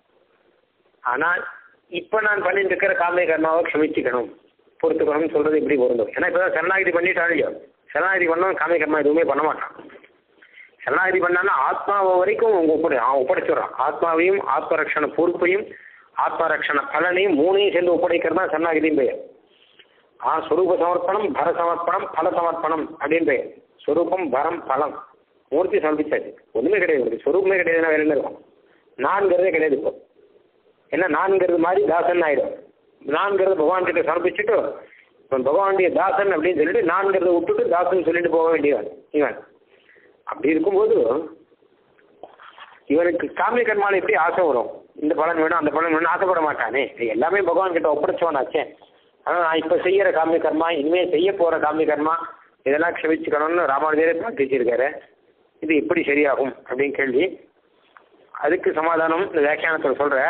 ஆனால் இப்போ நான் பண்ணிட்டு இருக்கிற காமிய கர்மாவை க்ஷமிச்சுக்கணும் பொறுத்துக்கணும்னு சொல்றது இப்படி பொருந்தும். ஏன்னா இப்போ சரணாகிதி பண்ணிட்டாலையோ, சரணாகிதி பண்ணவன் காமிய கர்மா எதுவுமே பண்ண மாட்டான். சரணாகிதி பண்ணான்னா ஆத்மாவை வரைக்கும் ஒப்படைச்சிடுறான். ஆத்மாவையும் ஆத்மரக்ஷண பொறுப்பையும் ஆத்மரக்ஷண பலனையும் மூணையும் சேர்ந்து ஒப்படைக்கிறது தான் சரணாகிதியும் பெயர். ஸ்வரூப சமர்ப்பணம், பர சமர்ப்பணம், பல சமர்ப்பணம் அப்படின்னு பெயர். ஸ்வரூபம், பரம், பலம் மூர்த்தி சமர்ப்பிச்சாச்சு. ஒன்றுமே கிடையாது, ஸ்வரூபமே கிடையாதுன்னா வேற என்ன இருக்கும். நான்கிறதே கிடையாது. இப்போ என்ன நான்கிறது மாதிரி தாசன் ஆயிடும். நான்கிறது பகவான் கிட்ட சமர்ப்பிச்சுட்டு இப்போ பகவானுடைய தாசன் அப்படின்னு சொல்லிட்டு நான்கிறத விட்டுட்டு தாசன் சொல்லிட்டு போக வேண்டியவன் இவன். அப்படி இருக்கும்போது இவனுக்கு காமிய கர்மால எப்படி ஆசை வரும்? இந்த பலன் வேணும் அந்த பலன் வேணும் ஆசைப்பட மாட்டானே. எல்லாமே பகவான் கிட்ட ஒப்படைச்சவனாச்சே. ஆனால் நான் இப்போ செய்யற காமிய கர்மா, இனிமேல் செய்ய போற காமிய கர்மா இதெல்லாம் க்ஷமிச்சுக்கணும்னு ராமானுஜரே பிரார்த்திச்சிருக்காரு. இது எப்படி சரியாகும் அப்படின்னு கேள்வி. அதுக்கு சமாதானம் இந்த வியாக்கியானத்தில் சொல்ற.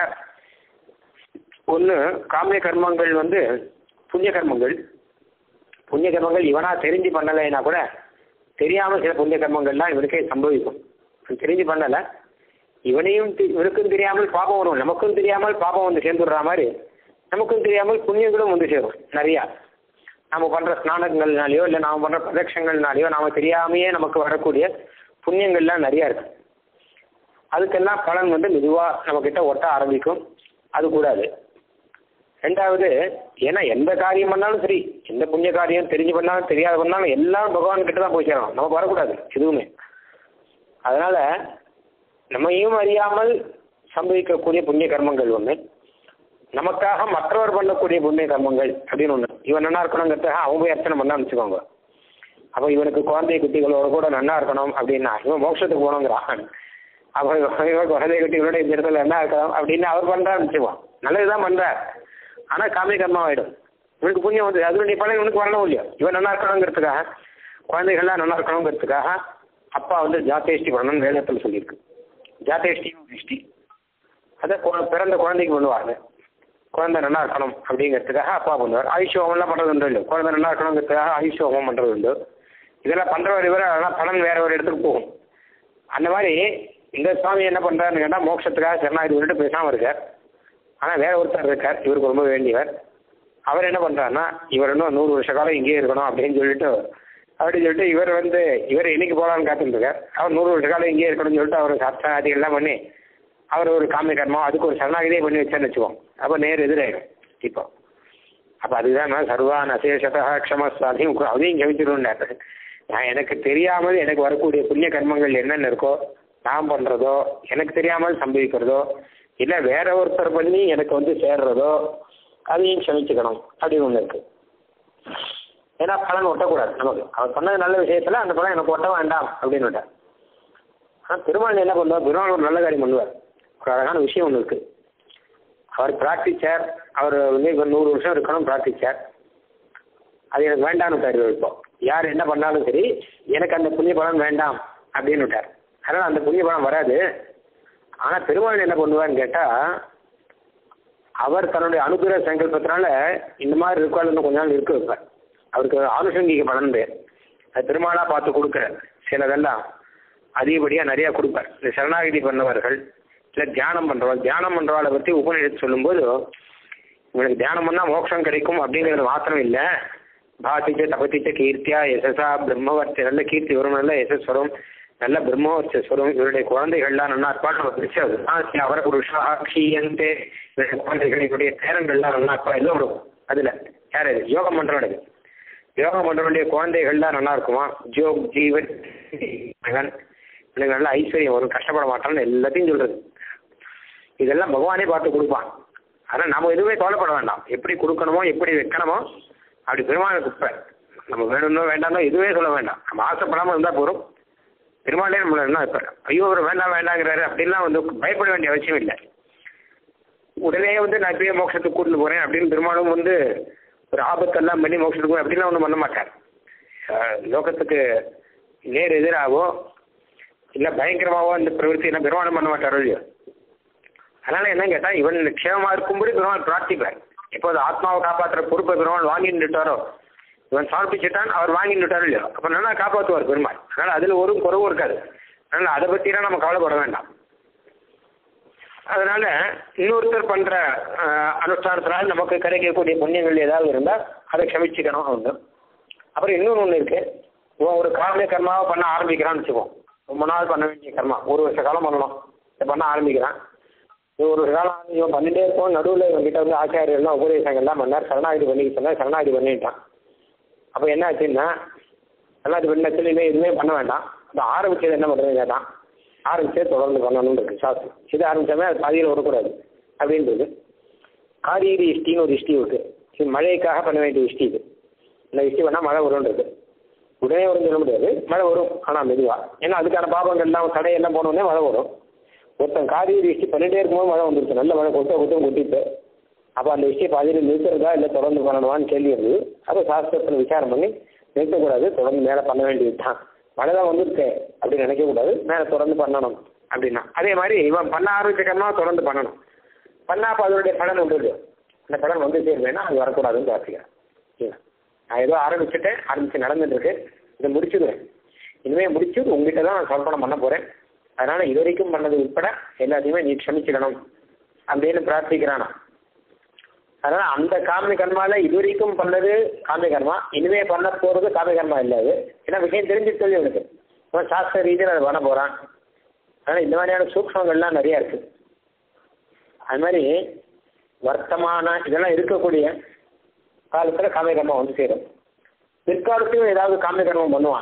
ஒன்று, காமிய கர்மங்கள் புண்ணிய கர்மங்கள். புண்ணிய கர்மங்கள் இவனா தெரிஞ்சு பண்ணலைன்னா கூட தெரியாமல் சில புண்ணிய கர்மங்கள்லாம் இவனுக்கே சம்பவிக்கும். தெரிஞ்சு பண்ணலை, இவனுக்கும் தெரியாமல் பாபம் வரும், நமக்கும் தெரியாமல் பாபம் சேர்ந்துடுற மாதிரி நமக்கும் தெரியாமல் புண்ணியங்களும் சேரும் நிறையா. நம்ம பண்ணுற ஸ்நானங்கள்னாலேயோ இல்லை நாம் பண்ணுற பிரதட்சங்கள்னாலேயோ நாம் தெரியாமையே நமக்கு வரக்கூடிய புண்ணியங்கள்லாம் நிறையா இருக்கு. அதுக்கெல்லாம் பலன் மெதுவாக நம்மக்கிட்ட ஒட்ட ஆரம்பிக்கும். அது கூடாது. ரெண்டாவது, ஏன்னா எந்த காரியம் பண்ணாலும் சரி, எந்த புண்ணிய காரியம் தெரிஞ்சு பண்ணாலும் தெரியாத பண்ணாலும் எல்லாம் பகவான் கிட்ட தான் போய் சேரணும், நமக்கு வரக்கூடாது எதுவுமே. அதனால நம்மையும் அறியாமல் சம்பவிக்கக்கூடிய புண்ணிய கர்மங்கள் ஒன்று, நமக்காக மற்றவர் பண்ணக்கூடிய புண்ணிய கர்மங்கள் அப்படின்னு ஒன்று. இவன் நன்னா இருக்கணுங்கிறதுக்காக அவங்க போய் அர்ச்சனை பண்ணான்னு வச்சுக்கோங்க. அப்போ இவனுக்கு குழந்தை குட்டிகளோட கூட நன்னா இருக்கணும் அப்படின்னா இவன் மோட்சத்துக்கு போகணுங்கிறான். அப்போ இவன் குழந்தை குட்டிகளோட இந்த இடத்துல என்ன இருக்கலாம் அப்படின்னு அவர் பண்ணுறான்னு வச்சுக்குவான். நல்லதுதான் பண்ணுறார், ஆனால் காமிய கர்மம் ஆகிடும். இவனுக்கு புண்ணியம் அதனுடைய பலன் இவனுக்கு வரணும் இல்லையோ. இவன் நல்லா இருக்கணுங்கிறதுக்காக, குழந்தைகள்லாம் நல்லா இருக்கணுங்கிறதுக்காக அப்பா ஜாத்தேஷ்டி பண்ணணும்னு வேதத்தில் சொல்லியிருக்கு. ஜாத்தேஷ்டியும் திருஷ்டி அதை பிறந்த குழந்தைக்கு பண்ணுவாங்க. குழந்தை நல்லா இருக்கணும் அப்படிங்கிறதுக்காக அப்பா பண்ணுவார். ஆயுஷோகம்லாம் பண்ணுறது உண்டு இல்லை, குழந்தை நல்லா இருக்கணுங்கிறதுக்காக ஆயுஷோகம் பண்ணுறது உண்டு. இதெல்லாம் பண்ணுறவர் இவர், அதெல்லாம் பலன் வேற ஒரு இடத்துக்கு போகும். அந்த மாதிரி இந்த சுவாமி என்ன பண்ணுறாருன்னு கேட்டால் மோட்சத்துக்காக சரணாகிதி விட்டுட்டு பேசாமல் இருக்கார். ஆனால் வேற ஒருத்தர் இருக்கார், இவருக்கு ரொம்ப வேண்டியவர். அவர் என்ன பண்ணுறாருன்னா இவர் இன்னும் 100 வருஷ காலம் இங்கேயே இருக்கணும் அப்படின்னு சொல்லிட்டு இவர் என்னைக்கு போகலான்னு காத்துருக்கார். அவர் 100 வருஷ காலம் இங்கேயே இருக்கணும்னு சொல்லிட்டு அவர் சரணாகிதிகள்லாம் பண்ணி அவர் ஒரு காமிய கர்மம் அதுக்கு ஒரு சரணாகிதியே பண்ணி வச்சான்னு வச்சுக்கோம். அப்போ நேர் எதிராயிடும். இப்போ அப்போ அதுதான் சர்வான் அசேஷதா க்ஷமஸ் அதையும் கவிச்சிருந்தார். நான் எனக்கு தெரியாமல் எனக்கு வரக்கூடிய புண்ணிய கர்மங்கள் என்னென்ன இருக்கோ நான் பண்ணுறதோ, எனக்கு தெரியாமல் சம்பவிக்கிறதோ, இல்லை வேற ஒருத்தர் பண்ணி எனக்கு சேர்றதோ அதையும் க்ஷமிச்சுக்கணும் அப்படின்னு ஒன்று இருக்கு. ஏன்னா பலன் ஒட்டக்கூடாது நமக்கு. அவர் சொன்னது நல்ல விஷயத்தில் அந்த பலன் எனக்கு ஒட்ட வேண்டாம் அப்படின்னு விட்டார். ஆனால் பெருமாள் என்ன பண்ணுவார்? பெருமாள் ஒரு நல்ல காரியம் பண்ணுவார். ஒரு அழகான விஷயம் ஒன்று இருக்கு. அவர் பிரார்த்திச்சார், அவர் 100 வருஷம் இருக்கணும் பிரார்த்திச்சார். அது எனக்கு வேண்டாம்னு விட்டார். இப்போ யார் என்ன பண்ணாலும் சரி எனக்கு அந்த புண்ணிய பலன் வேண்டாம் அப்படின்னு விட்டார். அதனால் அந்த புண்ணிய பலன் வராது. ஆனால் பெருமாள் என்ன பண்ணுவார்னு கேட்டால் அவர் தன்னுடைய அனுகிரக சங்கல்பத்தினால இந்த மாதிரி இருக்காள் இன்னும் கொஞ்ச நாள் இருக்க வைப்பார். அவருக்கு ஆனுஷங்கிக பலன் பேர். அது பெருமாளா பார்த்து கொடுக்குற சிலதெல்லாம் அதிகப்படியாக நிறையா கொடுப்பார். இந்த சரணாகதி பண்ணவர்கள் இல்லை தியானம் பண்ணுறவள், தியானம் பண்ணுறவாளை பற்றி உபநிஷத்து சொல்லும்போது இவனுக்கு தியானம் பண்ணால் மோட்சம் கிடைக்கும் அப்படிங்கிறது மாத்திரம் இல்லை, பாசிச்ச தபத்திச்ச கீர்த்தியா யசசா பிரம்மவர்த்தி, நல்ல கீர்த்தி வரும், நல்ல யசஸ் வரும், நல்ல பிரம்மவர்ச்சஸ் வரும், இவருடைய குழந்தைகள்லாம் நல்லா இருப்பான்னு நம்ம பிடிச்சி அது அவர புருஷா க்ஷீயந்தே, இவருடைய குழந்தைகள் இவருடைய பேரங்கள்லாம் நல்லா இருப்பா எல்லாம் வரும். அதில் யார் அது யோகம் பண்ணுறவனுக்கு, யோகம் பண்ணுறவனுடைய குழந்தைகள்லாம் நல்லா இருக்குமா, ஜோக் ஜீவன் எனக்கு நல்ல ஐஸ்வர்யம் வரும், கஷ்டப்பட மாட்டான்னு எல்லாத்தையும் சொல்கிறது. இதெல்லாம் பகவானே பார்த்து கொடுப்பான். ஆனால் நம்ம எதுவுமே கவலைப்பட வேண்டாம். எப்படி கொடுக்கணுமோ எப்படி வைக்கணுமோ அப்படி பெருமாளை கொடுப்பேன். நம்ம வேணும்னோ வேண்டாமோ எதுவே சொல்ல வேண்டாம். நம்ம ஆசைப்படாமல் இருந்தால் போகிறோம், பெருமாளே நம்மளை என்ன வைப்பார். ஐயோ ஒரு வேண்டாம் வேண்டாங்கிறாரு அப்படின்லாம் பயப்பட வேண்டிய அவசியம் இல்லை. உடனே நான் இப்பயே மோட்சத்துக்கு கூட்டிட்டு போகிறேன் அப்படின்னு பெருமாளும் ஒரு ஆபத்தெல்லாம் பண்ணி மோட்சத்துக்கு போய் அப்படிலாம் ஒன்றும் பண்ண மாட்டார். லோகத்துக்கு நேர் எதிராகவோ இல்லை பயங்கரமாகவோ அந்த பிரவருத்தி என்ன பெருமாளும் பண்ண மாட்டாரோ இல்லையோ. அதனால் என்ன கேட்டால் இவன் க்ஷேமமாக இருக்கும்போது பெருமாள் பிரார்த்திப்பார். எப்போது ஆத்மாவை காப்பாற்றுற பொறுப்பை பெருமாள் வாங்கிட்டுட்டாரோ, இவன் சமர்ப்பிச்சுட்டான் அவர் வாங்கிட்டுட்டாரோ இல்லையோ, அப்போ நல்லா காப்பாற்றுவார் பெருமாள். அதனால் அதில் ஒரு குறவும் இருக்காது. அதனால் அதை பற்றிலாம் நம்ம கவலைப்பட வேண்டாம். அதனால் இன்னொருத்தர் பண்ணுற அனுஷ்டானத்தினால் நமக்கு கிடைக்கக்கூடிய புண்ணியங்கள் ஏதாவது இருந்தால் அதை க்ஷமிச்சுக்கணும் ஒன்று. அப்புறம் இன்னொன்று ஒன்று இருக்குது. இவன் ஒரு காமிய கர்மாவை பண்ண ஆரம்பிக்கிறான்னு வச்சுக்குவோம். ரொம்ப நாள் பண்ண வேண்டிய கர்மா, ஒரு வருஷ காலம் பண்ணணும், இதை பண்ண ஆரம்பிக்கிறான். ஒரு காலம் இவன் பண்ணிகிட்டே இருப்போம். நடுவில் இவன்கிட்ட ஆச்சாரியெல்லாம் உபதேசங்கள்லாம் பண்ணார், சரணாகதி பண்ணிக்க சொன்னார், சரணாகதி பண்ணிட்டான். அப்போ என்ன ஆச்சுன்னா சரணாகதி பண்ண சொல்லி எதுவுமே பண்ண வேண்டாம். இப்போ ஆரம்பிச்சது என்ன பண்ணுறது கேட்டான். ஆரம்பிச்சது தொடர்ந்து பண்ணணும்னு இருக்கு சாஸ்திரம். இது ஆரம்பித்தாமே அது பாதியில் வரக்கூடாது அப்படின்றது. காரீரி இஷ்டின்னு ஒரு இஷ்டி இருக்குது. இது மழைக்காக பண்ண வேண்டிய இஷ்டி. இது இந்த இஷ்டி பண்ணால் மழை வரும்ன்றது. உடனே வரும் சொல்ல முடியாது, மழை வரும் ஆனால் மெதுவாக. ஏன்னா அதுக்கான பாபங்கள்லாம் தடையெல்லாம் போனோடனே மழை வரும். ஒருத்தன் காரியை இஷ்டி பண்ணிகிட்டே இருக்கும்போது மழை வந்துருச்சு, நல்ல மழை கொட்டிட்டு. அப்போ அந்த விஷயம் பாதியில் நிறுத்துறதா இல்லை தொடர்ந்து பண்ணணுமான்னு கேள்வி இருந்தது. அப்போ சாஸ்திரத்தில் விசாரம் பண்ணி நிறுத்தக்கூடாது, தொடர்ந்து மேலே பண்ண வேண்டியது தான். மழை தான் வந்துருக்கு அப்படின்னு நினைக்கக்கூடாது, மேலே தொடர்ந்து பண்ணணும் அப்படின்னா. அதே மாதிரி இவன் பண்ண ஆரம்பிச்சக்கன்னா தொடர்ந்து பண்ணணும். பண்ணால் அப்போ அதனுடைய பலன் வந்துடுது. அந்த பலன் வந்து சேர்ந்தேன்னா அது வரக்கூடாதுன்னு பார்த்துக்கிறேன். நான் ஏதோ ஆரம்பித்து நடந்துட்டுருக்கு, இதை முடிச்சுடுவேன். இனிமேல் முடிச்சு உங்ககிட்ட தான் நான் சமர்ப்பணம் பண்ண போகிறேன். அதனால் இது வரைக்கும் பண்ணது உட்பட எல்லாத்தையுமே நீ க்ஷமிச்சுக்கணும் அப்படின்னு பிரார்த்திக்கிறானா. அதனால் அந்த காமிய கர்மாவில் இது வரைக்கும் பண்ணது காமிய கர்மா, இனிமே பண்ண போகிறது காமிய கர்மா இல்லாது. ஏன்னா விஷயம் தெரிஞ்சு சொல்லி அவனுக்கு அவன் சாஸ்திர ரீதியில் அதை பண்ண போகிறான். அதனால் இந்த மாதிரியான சூக்ஷ்மங்கள்லாம் நிறையா இருக்குது. அது மாதிரி வர்த்தமான இதெல்லாம் இருக்கக்கூடிய காலத்தில் காமிய கர்மா வந்து சேரும். பிற்காலத்தையும் ஏதாவது காமிய கர்மம் பண்ணுவான்.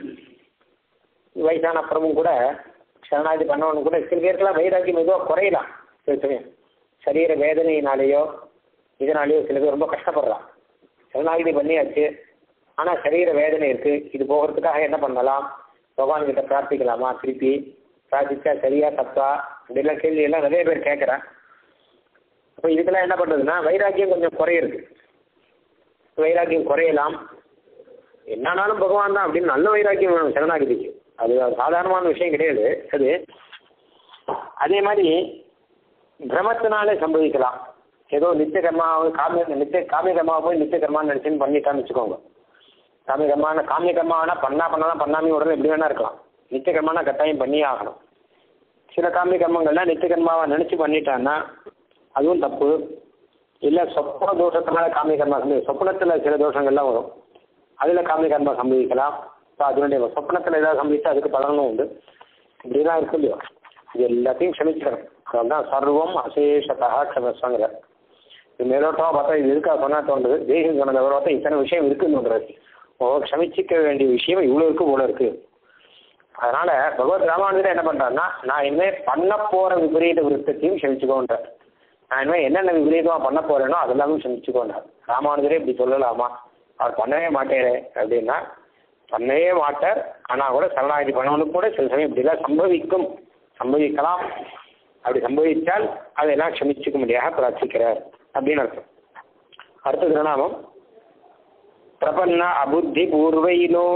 வயசான அப்புறமும் கூட சரணாகதி பண்ணவனு கூட சில பேருக்கெல்லாம் வைராக்கியம் மெதுவாக குறையலாம். சில சமயம் சரீர வேதனையினாலேயோ இதனாலேயோ சில பேர் ரொம்ப கஷ்டப்படுறான். சரணாகதி பண்ணியாச்சு, ஆனால் சரீர வேதனை இருக்குது, இது போகிறதுக்காக என்ன பண்ணலாம், பகவான்கிட்ட பிரார்த்திக்கலாமா, திருப்பி பிரார்த்திச்சா சரியா தப்பா அப்படிலாம் கேள்வியெல்லாம் நிறைய பேர் கேட்குறேன். அப்போ இதுக்கெல்லாம் என்ன பண்ணுறதுன்னா வைராக்கியம் கொஞ்சம் குறையிருக்கு. வைராக்கியம் குறையலாம். என்னன்னாலும் பகவான் தான் அப்படின்னு நல்ல வைராக்கியம் வேணும் சரணாகதிக்கு. அது சாதாரணமான விஷயம் கிடையாது அது. அதே மாதிரி பிரமத்தினாலே சம்பவிக்கலாம். ஏதோ நித்திய கர்மாவை காமிய கர்மாவை போய் நித்திய கர்மான்னு நினச்சின்னு பண்ணிட்டான்னு வச்சுக்கோங்க. காமிய கர்மாவனா பண்ணலாம், பண்ணாமே உடனே எப்படி வேணா இருக்கலாம். நித்திய கர்மானா கட்டாயம் பண்ணியே ஆகணும். சில காமிய கர்மங்கள்லாம் நித்திய கர்மாவை நினச்சி பண்ணிட்டான்னா அதுவும் தப்பு. இல்லை சொப்பன தோஷத்தினால காமிய கர்மா சொப்பனத்தில் சில தோஷங்கள்லாம் வரும், அதில் காமிய கர்மா சம்பவிக்கலாம். இப்போ அதனுடைய சொப்பனத்தில் ஏதாவது சம்பவிச்சா அதுக்கு பலனும் உண்டு. இப்படிதான் இருக்கு இல்லையோ. இது எல்லாத்தையும் க்ஷமிச்சிடணும். அதுதான் சர்வம் அசேஷத்தா க்ஷமஸ்வங்கிற. இது மேலோட்டமாக பார்த்தா இது இருக்கா சொன்னா தோன்றது. தேசியம் சொன்னதை பார்த்தா இத்தனை விஷயம் இருக்குன்னு தோன்றது. க்ஷமிச்சிக்க வேண்டிய விஷயம் இவ்வளோ இருக்கு போல இருக்கு. அதனால பகவத் ராமானுஜர் என்ன பண்றாருன்னா, நான் இனிமேல் பண்ண போற விபரீத விருத்தத்தையும் க்ஷமிச்சுக்கோன்றார். நான் இனிமேல் என்னென்ன விபரீதமாக பண்ண போறேனோ அதெல்லாமே க்ஷமிச்சுக்கோன்றார். ராமானுஜரே இப்படி சொல்லலாமா, அவர் பண்ணவே மாட்டேரே அப்படின்னா பண்ணவே மாட்டார். ஆனால் கூட சரணாகதி பண்ணவனுக்கு கூட சில சமயம் இப்படிலாம் சம்பவிக்கலாம். அப்படி சம்பவித்தால் அதையெல்லாம் க்ஷமிச்சுக்க முடியாத பிரார்த்திக்கிறார் அப்படின்னு அர்த்தம். அடுத்த திருநாமம் பிரபன்ன அபுத்தி பூர்வைனோ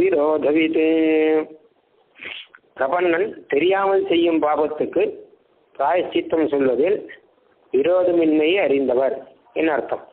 நிஷ்கிருத்யுக்தியவிரோதவித். பிரபன்னன் தெரியாமல் செய்யும் பாபத்துக்கு பிராயச்சித்தம் சொல்வதில் விரோதமின்மையை அறிந்தவர் என்ன அர்த்தம்?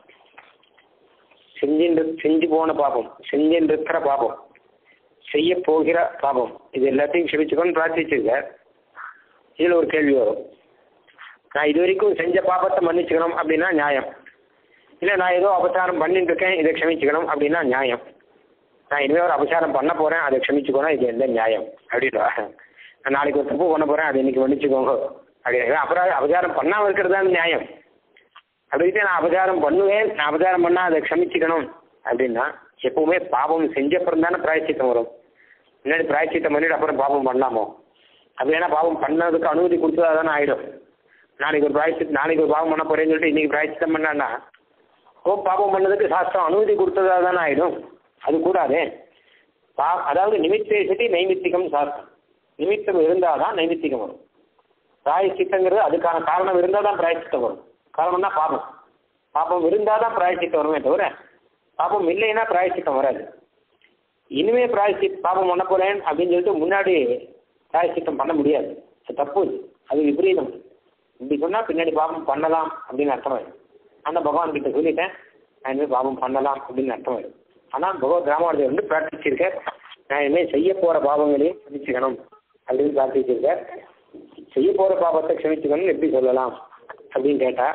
செஞ்சு போன பாபம், செஞ்சிருக்கிற பாபம், செய்ய போகிற பாபம், இது எல்லாத்தையும் க்ஷமிச்சுக்கணும்னு பிரார்த்திச்சிருக்கார். இதில் ஒரு கேள்வி வரும், நான் இது வரைக்கும் செஞ்ச பாபத்தை மன்னிச்சுக்கணும் அப்படின்னா நியாயம். இல்லை நான் ஏதோ அபச்சாரம் பண்ணிட்டு இருக்கேன், இதை க்ஷமிச்சுக்கணும் அப்படின்னா நியாயம். நான் இனிமேல் ஒரு அபச்சாரம் பண்ண போகிறேன், அதை க்ஷமிச்சுக்கணும், இது எந்த நியாயம் அப்படின்னா? நான் நாளைக்கு ஒரு தப்பு பண்ண போகிறேன், அதை இன்னைக்கு மன்னிச்சுக்கோங்க அப்படின்னு. அப்புறம் அபச்சாரம் பண்ணாமல் இருக்கிறது தான் நியாயம். அப்படின்ட்டு நான் அபச்சாரம் பண்ணுவேன், நான் அபச்சாரம் பண்ணால் அதை க்ஷமிச்சுக்கணும் அப்படின்னா எப்பவுமே பாபம் செஞ்சப்புறம் தானே பிராயச்சித்தம் வரும். முன்னாடி பிராயச்சித்தம் பண்ணிட்டு அப்புறம் பாபம் பண்ணலாமோ? அப்படி ஏன்னா பாவம் பண்ணதுக்கு அனுமதி கொடுத்ததா தானே ஆகிடும். நாளைக்கு ஒரு பாவம் பண்ண போறேன்னு சொல்லிட்டு இன்னைக்கு பிராயச்சித்தம் பண்ணான்னா பாபம் பண்ணதுக்கு சாஸ்திரம் அனுமதி கொடுத்ததா தானே ஆகிடும். அது கூடாதே. அதாவது நிமித்தேசதி நைமித்திகம் சாஸ்திரம். நிமித்தம் இருந்தால் தான் நைமித்திகம் வரும். பிராயச்சித்தங்கிறது அதுக்கான காரணம் இருந்தால் தான் பிராயச்சித்தம் வரும். காரணம்னா பாபம். பாபம் இருந்தால் தான் பிராயச்சித்தம் வருமே தவிர பாபம் இல்லைன்னா பிராயச்சித்தம் வராது. இனிமே பாபம் பண்ண போறேன் அப்படின்னு சொல்லிட்டு முன்னாடி பிராயச்சித்தம் பண்ண முடியாது. அது தப்பு, அது விபரீதம். இப்படி சொன்னால் பின்னாடி பாபம் பண்ணலாம் அப்படின்னு அர்த்தமாயிடும். ஆனால் பகவான் கிட்ட சொல்லிட்டேன் நான் இனிமேல் பாபம் பண்ணலாம் அப்படின்னு அர்த்தமாயிடும். ஆனால் பகவத் ராமானுஜர் வந்து பிரார்த்திச்சிருக்கேன், நான் இனிமேல் செய்ய போகிற பாவங்களையும் க்ஷமிச்சுக்கணும் அப்படின்னு பிரார்த்திச்சிருக்கேன். செய்ய போகிற பாபத்தை க்ஷமிச்சுக்கணும்னு எப்படி சொல்லலாம் அப்படின்னு கேட்டால்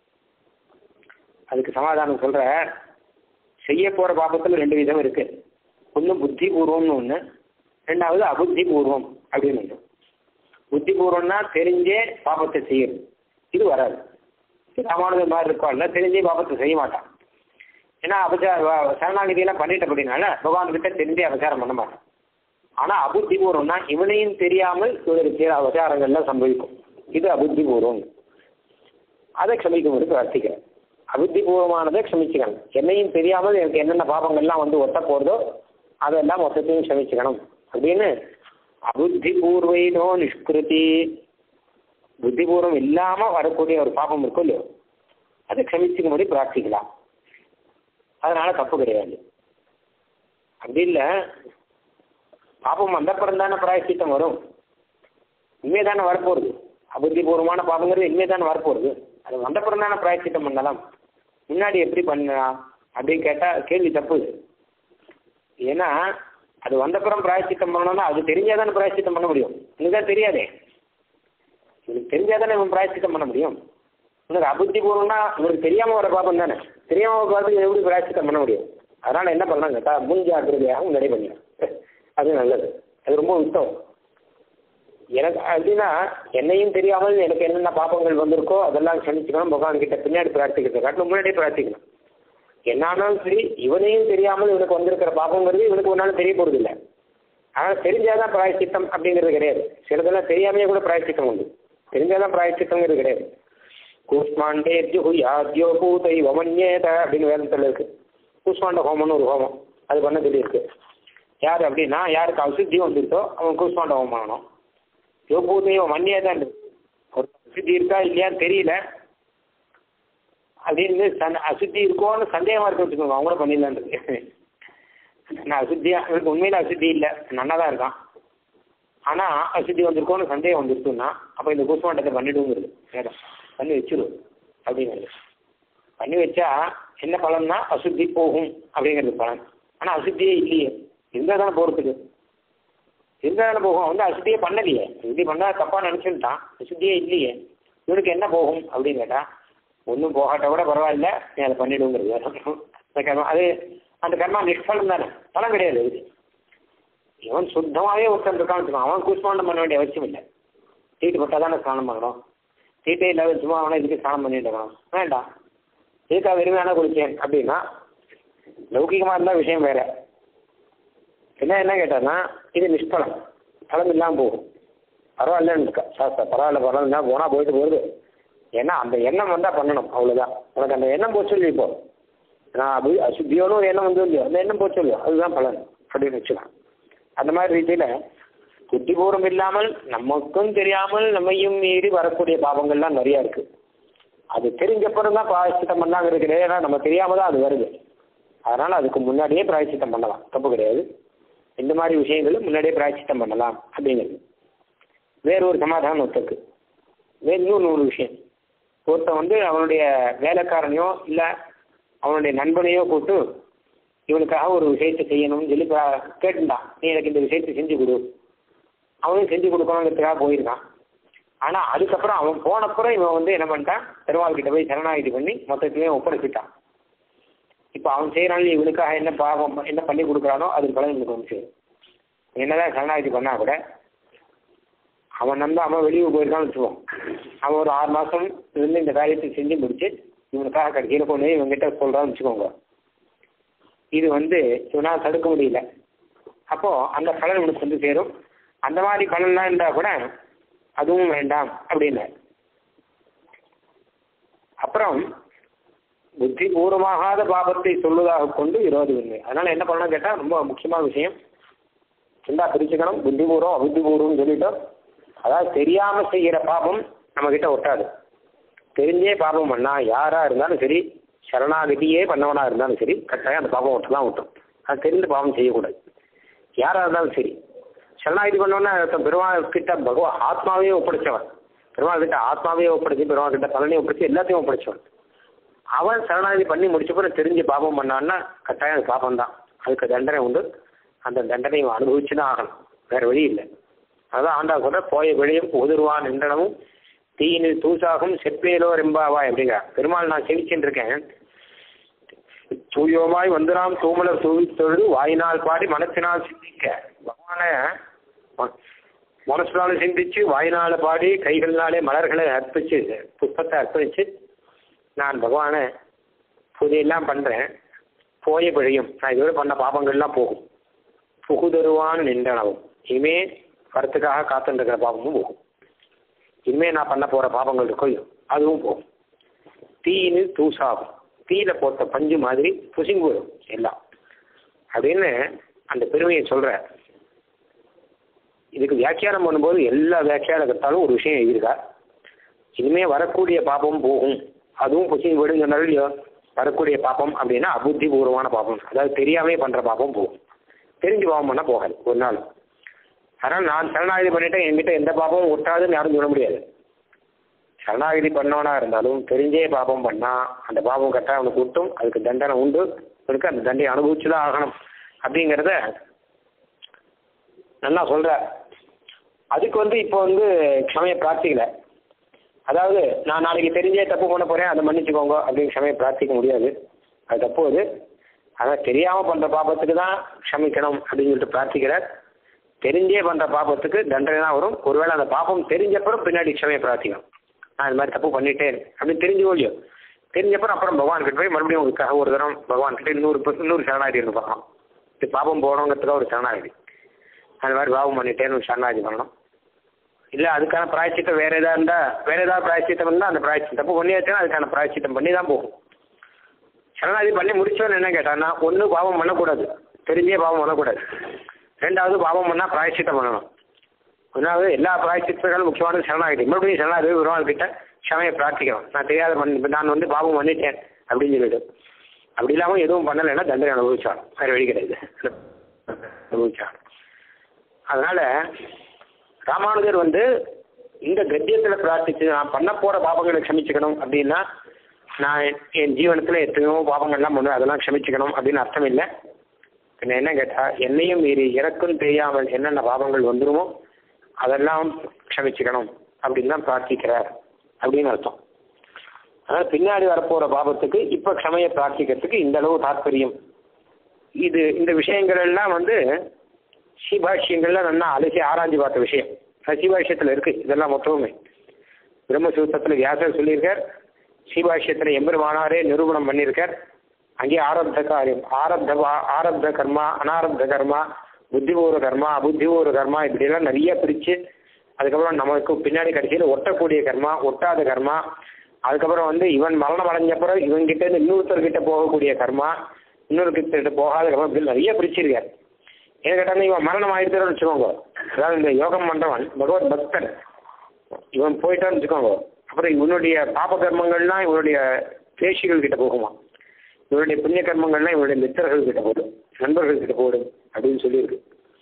அதுக்கு சமாதானம் சொல்கிற, செய்ய போகிற பாபத்தில் 2 விதம் இருக்குது. ஒன்று புத்தி பூர்வம்னு ஒன்று, ரெண்டாவது அபுத்தி பூர்வம் அப்படின்னு ஒன்று. புத்தி பூர்வம்னா தெரிஞ்சே பாபத்தை செய்யறது, இது வராது. ராமானுஜர் மாதிரி இருக்கோம்ல, தெரிஞ்சே பாபத்தை செய்ய மாட்டான். ஏன்னா சரணாகதியெல்லாம் பண்ணிட்டு அப்படின்னால பகவான் கிட்ட தெரிஞ்சே அபச்சாரம் பண்ண மாட்டான். ஆனால் அபுத்தி பூர்வம்னா இவனையும் தெரியாமல் இவருக்கு அபச்சாரங்கள்லாம் சம்பவிக்கும், இது அபுத்தி பூர்வம். அதை க்ஷமிக்கும்போது பிரார்த்திக்கிறேன். அபுத்தி பூர்வமானதை க்ஷமிச்சுக்கணும். என்னையும் தெரியாமல் எனக்கு என்னென்ன பாபங்கள்லாம் வந்து ஒட்ட போகிறதோ அதெல்லாம் மொத்தத்தையும் க்ஷமிச்சுக்கணும் அப்படின்னு. அபுத்தி பூர்வைனோ நிஷ்கிருதி, புத்திபூர்வம் இல்லாமல் வரக்கூடிய ஒரு பாபம் இருக்கும் இல்லையோ, அதை க்ஷமிச்சுக்கும்படி பிரார்த்திக்கலாம். அதனால தப்பு கிடையாது. அப்படி இல்லை, பாபம் வந்தப்புறம் தானே பிராயச்சித்தம் வரும், இனிமே தானே வரப்போகுது. அபுத்திபூர்வமான பாபங்கிறது இனிமே தானே வரப்போகுது, அது வந்தப்புறம் தானே பிராயச்சித்தம் பண்ணலாம். முன்னாடி எப்படி பண்ணலாம் அப்படின்னு கேட்டால் கேள்வி தப்பு. ஏன்னா அது வந்தப்புறம் பிராயச்சித்தம் பண்ணணும்னா அது தெரிஞ்சாதானே பிராயச்சித்தம் பண்ண முடியும். இதுதான் தெரியாதே, இவனுக்கு தெரிஞ்சாதானே இவன் பிராயச்சித்தம் பண்ண முடியும். உனக்கு அபுத்திபூர்வம்னா இவனுக்கு தெரியாமல் வர பாபம் தானே, தெரியாமல் பாபத்துக்கு எப்படி பிராயச்சித்தம் பண்ண முடியும். அதனால் என்ன பண்ணலாம் கேட்டால் முன்ஜாக்கிரதையாக முன்னாடி பண்ணிடும், அது நல்லது, அது ரொம்ப உத்தமம். எனக்கு அப்படின்னா என்னையும் தெரியாமல் எனக்கு என்னென்ன பாப்பங்கள் வந்திருக்கோ அதெல்லாம் க்ஷமிச்சுக்கணும். பகவான் கிட்ட பின்னாடி பிரார்த்திக்கிறத காட்டிலும் முன்னாடியே பிரார்த்திக்கணும். என்னாலும் சரி, இவனையும் தெரியாமல் இவனுக்கு வந்திருக்கிற பாப்பங்கிறது இவனுக்கு ஒன்றாலும் தெரிய போகிறது இல்லை. ஆனால் தெரிஞ்சாதான் பிராயச்சித்தம் அப்படிங்கிறது கிடையாது. சிலதெல்லாம் தெரியாமையே கூட பிராயச்சித்தம் உண்டு, தெரிஞ்சாதான் பிராயச்சித்தங்கிறது கிடையாது. கூஷ்மாண்டே யாத்யோ பூதை வமன்யேத அப்படின்னு வேதத்தில் இருக்கு. கூஷ்மாண்ட ஹோமம்னு ஒரு ஹோமம், அது பண்ண சொல்லியிருக்கு. யார் அப்படின்னா யாருக்கு அசுத்தி வந்துருக்கோ அவன் கூஷ்மாண்ட ஹோமம் பண்ணணும். யோபூதையோ மண்ணியே தான் ஒரு அசுத்தி இருக்கா இல்லையான்னு தெரியல அப்படின்னு அசுத்தி இருக்கோன்னு சந்தேகமாக இருக்க வச்சுக்கோங்க, அவங்கள பண்ணிடலான் இருக்கு. நான் அசுத்தியா எனக்கு உண்மையில அசுத்தி இல்லை, நல்லா தான் இருக்கான், ஆனால் அசுத்தி வந்திருக்கோன்னு சந்தேகம் வந்துருக்குன்னா அப்போ இந்த கூஷ்மாண்டத்தை பண்ணிடுங்கிறது வேதம். பண்ணி வச்சிடும் அப்படிங்கிறது. பண்ணி வச்சா என்ன பலன்னா அசுத்தி போகும் அப்படிங்கிறது பலன். ஆனால் அசுத்தியே இல்லையே, இருந்தால் தானே போகிறதுக்கு, இருந்தால் தானே போகும். வந்து அசுத்தியே பண்ணலையே, அசுத்தி பண்ணால் தப்பாக நினச்சுட்டான், அசுத்தியே இல்லையே, இவனுக்கு என்ன போகும் அப்படின்னு கேட்டால் ஒன்றும் போகாட்ட கூட பரவாயில்ல, நீ அதை பண்ணிடுங்கிறது. அந்த கர்மா அது அந்த கர்மா நிஷ்பலம் தானே, பலம் கிடையாது. அது இவன் சுத்தமாகவே ஒருத்தன் இருக்கான்னு வச்சுக்கோங்க, அவன் கூஷ்மாண்டம் பண்ண வேண்டிய அவசியம் இல்லை. தீட்டு போட்டால் தானே ஸ்நானம் பண்ணணும், தீட்டே இல்லாத சும்மா அவனை இதுக்கு ஸ்நானம் பண்ணிட்டு இருக்கணும் வேண்டாம். தீட்டா வெறுமையான குளிச்சேன் அப்படின்னா லௌகிகமாக இருந்தால் விஷயம் வேற. என்ன கேட்டான்னா இது நிஷ்பலம், பலம் இல்லாமல் போகும். பரவாயில்லன்னு இருக்கா சாஸ்திரம், பரவாயில்ல போனால் போயிட்டு போகுது. ஏன்னா அந்த எண்ணம் வந்தால் பண்ணணும், அவ்வளோதான். உனக்கு அந்த எண்ணம் போச்சு சொல்லி இப்போ நான் அசுத்தியோன்னு ஒரு எண்ணம் வந்து இல்லையோ, அந்த எண்ணம் போச்சு இல்லையோ, அதுதான் பலன் அப்படின்னு வச்சுக்கலாம். அந்த மாதிரி ரீதியில் புத்திபூர்வம் இல்லாமல் நமக்கும் தெரியாமல் நம்மையும் மீறி வரக்கூடிய பாவங்கள்லாம் நிறையா இருக்குது. அது தெரிஞ்சப்பறம் தான் பிராயச்சித்தம் பண்ணாங்க இருக்குது. ஏன்னா நம்ம தெரியாமல் தான் அது வருது. அதனால் அதுக்கு முன்னாடியே பிராயச்சித்தம் பண்ணலாம், தப்பு கிடையாது. இந்த மாதிரி விஷயங்களும் முன்னாடியே பிராயச்சித்தம் பண்ணலாம் அப்படிங்கிறது. வேறு ஒரு சமாதானம் ஒத்துக்கு. இன்னொன்று ஒரு விஷயம், ஒருத்தன் வந்து அவனுடைய வேலைக்காரனையோ இல்லை அவனுடைய நண்பனையோ கூட்டு இவனுக்காக ஒரு விஷயத்தை செய்யணும்னு சொல்லி கேட்டுட்டான், நீ எனக்கு இந்த விஷயத்தை செஞ்சு கொடு. அவனும் செஞ்சு கொடுக்கணுங்கிறதுக்காக போயிருக்கான். ஆனால் அதுக்கப்புறம் அவன் போனப்புறம் இவன் வந்து என்ன பண்ணிட்டான், பெருமாள் கிட்ட போய் சரணாகிதி பண்ணி மொத்தத்திலையும் ஒப்படைச்சிட்டான். இப்போ அவன் செய்கிறான் இவனுக்காக என்ன பாவம் என்ன பண்ணி கொடுக்குறானோ அதுக்கு பலன் இவனுக்கு வந்து சேரும். என்னதான் சரணாகிதி பண்ணால் கூட அவன் நம்ப அவன் வெளியூர் போயிருக்கான்னு வச்சுக்குவோம், அவன் ஒரு 6 மாதம் இருந்து இந்த காரியத்தை செஞ்சு முடிச்சு இவனுக்காக கடைசியில் கொண்டு போய் இவங்ககிட்ட சொல்கிறான்னு வச்சுக்கோங்க. இது வந்து இவனால் தடுக்க முடியல. அப்போது அந்த பலன் இவனுக்கு வந்து சேரும். அந்த மாதிரி பலன்லாம் இருந்தால் கூட அதுவும் வேண்டாம் அப்படின்னு. அப்புறம் புத்திபூர்வமாகாத பாபத்தை சொல்வதாக கொண்டு விரோதம் இல்லை. அதனால் என்ன பண்ணணும் கேட்டால் ரொம்ப முக்கியமான விஷயம், சிந்தா பிரிச்சுக்கணும். புத்திபூர்வம் அபுத்திபூர்வம்னு சொல்லிட்டோம். அதாவது தெரியாமல் செய்கிற பாபம் நம்மக்கிட்ட ஒட்டாது. தெரிஞ்சே பாபம் பண்ணால் யாராக இருந்தாலும் சரி, சரணாகதியே பண்ணவனாக இருந்தாலும் சரி, கட்டாயம் அந்த பாபம் ஒட்டலாம் ஒட்டும். அது தெரிந்து பாவம் செய்யக்கூடாது. யாராக இருந்தாலும் சரி, சரணாகதி பண்ணோன்னா பெருமாள் கிட்ட ஆத்மாவையே ஒப்படைச்சவன், பெருமாள் கிட்ட ஆத்மாவையே ஒப்படைச்சி பெருமாள் கிட்ட பலனையும் ஒப்படைச்சி எல்லாத்தையும் ஒப்படைச்சவன். அவன் சரணாகதி பண்ணி முடிச்சப்பறம் தெரிஞ்சு பாபம் பண்ணான்னா கட்டாயம் அது பாபம் தான். அதுக்கு தண்டனை உண்டு. அந்த தண்டனையை அனுபவிச்சு தான் ஆகணும், வேறு வழி இல்லை. அதான் ஆண்டா கூட போய விளையும் உதிர்வான் நின்றனமும் தீயினில் தூசாகும் செப்பேலோ ரெம்பாவா அப்படிங்க. பெருமாள் நான் செவிச்சுட்டு இருக்கேன், தூயோமாய் வந்து நாம் தூமலர் தூவி தொழுது வாயினால் பாடி மனத்தினால் சிந்திக்க. பகவானை மனசுனால சிந்திச்சு வாயினால பாடி கைகள்னாலே மலர்களை அர்ப்பிச்சு புஷ்பத்தை அர்ப்பணிச்சு நான் பகவானை பூஜையெல்லாம் பண்ணுறேன். போய பிழையும் நான் இதுவரை பண்ண பாபங்கள்லாம் போகும். புகுதருவான் நின்றனவும் இனிமே வரத்துக்காக காத்துருக்கிற பாபமும் போகும். இனிமே நான் பண்ண போகிற பாபங்கள் இருக்கோ அதுவும் போகும். தீயினில் தூசாகும், தீயில போட்ட பஞ்சு மாதிரி புசிங்கு வரும் எல்லாம் அப்படின்னு அந்த பெருமையை சொல்கிற. இதுக்கு வியாக்கியானம் பண்ணும்போது எல்லா வியாக்கியானத்தாலும் ஒரு விஷயம் எழுதியிருக்கா. இனிமே வரக்கூடிய பாபம் போகும், அதுவும் புசிங்கு போயிடும் சொன்னாலும் இல்லையோ. வரக்கூடிய பாப்பம் அப்படின்னா அபுத்திபூர்வமான பாப்பம், அதாவது தெரியாமே பண்ணுற பாப்பம் போகும். தெரிஞ்சு பாவம் பண்ணால் போகாது ஒரு நாள். அதனால் நான் சரணாகதி பண்ணிட்டேன், என்கிட்ட எந்த பாப்பமும் ஒட்டாதுன்னு யாரும் சொல்ல முடியாது. சரணாகதி பண்ணவனா இருந்தாலும் தெரிஞ்சே பாப்பம் பண்ணால் அந்த பாப்பம் கட்டாக அவனுக்கு விட்டும், அதுக்கு தண்டனை உண்டு. அவனுக்கு அந்த தண்டையை அனுபவிச்சு தான் ஆகணும் அப்படிங்கிறத நல்லா சொல்கிற. அதுக்கு வந்து இப்போ வந்து க்ஷமையை பிரார்த்திக்கலை. அதாவது நான் நாளைக்கு தெரிஞ்சே தப்பு பண்ண போகிறேன், அதை மன்னிச்சுக்கோங்க அப்படின்னு க்ஷமையை பிரார்த்திக்க முடியாது. அது தப்பு. அது அதான் தெரியாமல் பண்ணுற பாப்பத்துக்கு தான் க்ஷமிக்கணும் அப்படின்னு சொல்லிட்டு பிரார்த்திக்கிறார். தெரிஞ்சே பண்ணுற பாப்பத்துக்கு தண்டனை தான் வரும். ஒருவேளை அந்த பாப்பம் தெரிஞ்சப்பறம் பின்னாடி க்ஷமையை பிரார்த்திக்கணும். நான் இது மாதிரி தப்பு பண்ணிட்டேன் அப்படின்னு தெரிஞ்சு இல்லையோ, தெரிஞ்சப்பறம் அப்புறம் பகவான்கிட்ட போய் மறுபடியும் உங்களுக்காக ஒரு தரம் பகவான்கிட்ட இன்னொரு சரணாகதி இருந்து பார்க்கலாம். இது பாப்பம் போகணுங்கிறதுக்காக ஒரு சரணாகதி, அது மாதிரி பாவம் பண்ணிட்டேன்னு ஒரு சரணாகதி பண்ணணும். இல்லை அதுக்கான பிராயச்சித்தம் வேறு எதாவது இருந்தால் வேறு ஏதாவது பிராயச்சித்தம் இருந்தால் அந்த பிராயச்சித்தம் தப்பு பண்ணியாச்சுன்னா அதுக்கான பிராயச்சித்தம் பண்ணி தான் போகும். சரணாகதி பண்ணி முடிச்சவன் என்ன கேட்டான்னா, ஒன்று பாவம் பண்ணக்கூடாது, தெரிஞ்சே பாவம் பண்ணக்கூடாது. ரெண்டாவது பாவம் பண்ணால் பிராயச்சித்தம் பண்ணணும். ஒன்றாவது எல்லா பிராயச்சித்தங்களும் முக்கியமானது சரணாகதி. மறுபடியும் சரணாகதி விரோதம் கிட்ட க்ஷமையை பிரார்த்திக்கணும். நான் தெரியாத நான் வந்து பாவம் பண்ணிட்டேன் அப்படின்னு சொல்லிட்டு அப்படி இல்லாமல் எதுவும் பண்ணலைன்னா தண்டனை அனுபவிச்சாலும் வேறு வழி கிடையாது, அனுபவிச்சாலும். அதனால் ராமானுஜர் வந்து இந்த கத்தியத்தில் பிரார்த்திச்சு நான் பண்ண போகிற பாவங்களை க்ஷமிச்சுக்கணும் அப்படின்னா, நான் என் ஜீவனத்தில் எத்தனையோ பாவங்கள்லாம் பண்ணுவேன் அதெல்லாம் க்ஷமிச்சுக்கணும் அப்படின்னு அர்த்தம் இல்லை. பின்ன என்ன கேட்டால், என்னையும் மீறி இறக்கும் தெரியாமல் என்னென்ன பாவங்கள் வந்துருமோ அதெல்லாம் க்ஷமிச்சுக்கணும் அப்படின்னு தான் பிரார்த்திக்கிறார் அப்படின்னு அர்த்தம். அதனால் பின்னாடி வரப்போகிற பாவத்துக்கு இப்போ க்ஷமையை பிரார்த்திக்கிறதுக்கு இந்த அளவு தாற்பயம். இந்த விஷயங்கள் எல்லாம் வந்து ஸ்ரீபாஷ்யங்கள்லாம் நல்லா அலசி ஆராய்ச்சி பார்த்த விஷயம். ஸ்ரீபாஷ்யத்தில் இருக்குது இதெல்லாம் மொத்தமுமே. பிரம்மசூத்திரத்தில் வியாசர் சொல்லியிருக்கார், ஸ்ரீபாஷ்யத்தில் எம்பெருமானாரே நிரூபணம் பண்ணியிருக்கார். அங்கே ஆரப்த காரியம், ஆரப்த கர்மா, அனாரப்த கர்மா, புத்திபூர்வ கர்மா, அபுத்திபூர்வ கர்மா இப்படியெல்லாம் நிறைய பிரித்து, அதுக்கப்புறம் நமக்கு பின்னாடி கடைசியில் ஒட்டக்கூடிய கர்மா, ஒட்டாத கர்மா, அதுக்கப்புறம் வந்து இவன் மரணம் அடைஞ்சப்புறம் இவன்கிட்ட இருந்து இன்னொருத்தர்கிட்ட போகக்கூடிய கர்மா, இன்னொருக்கிட்ட போகாத கர்மா, இப்படி நிறைய பிரிச்சிருக்கார். ஏன்னு கேட்டால் இவன் மரணம் ஆயிடுத்துன்னு வச்சுக்கோங்க, அதாவது இந்த யோகம் பண்ணுறவன் பகவத் பக்தன் இவன் போயிட்டான்னு வச்சுக்கோங்க, அப்புறம் இவனுடைய பாப கர்மங்கள்லாம் இவனுடைய தேசிகள் கிட்ட போகுமா, இவனுடைய புண்ணிய கர்மங்கள்லாம் இவனுடைய மித்திரர்கள் கிட்ட போடும், நண்பர்கள் கிட்ட போடும் அப்படின்னு சொல்லியிருக்கு.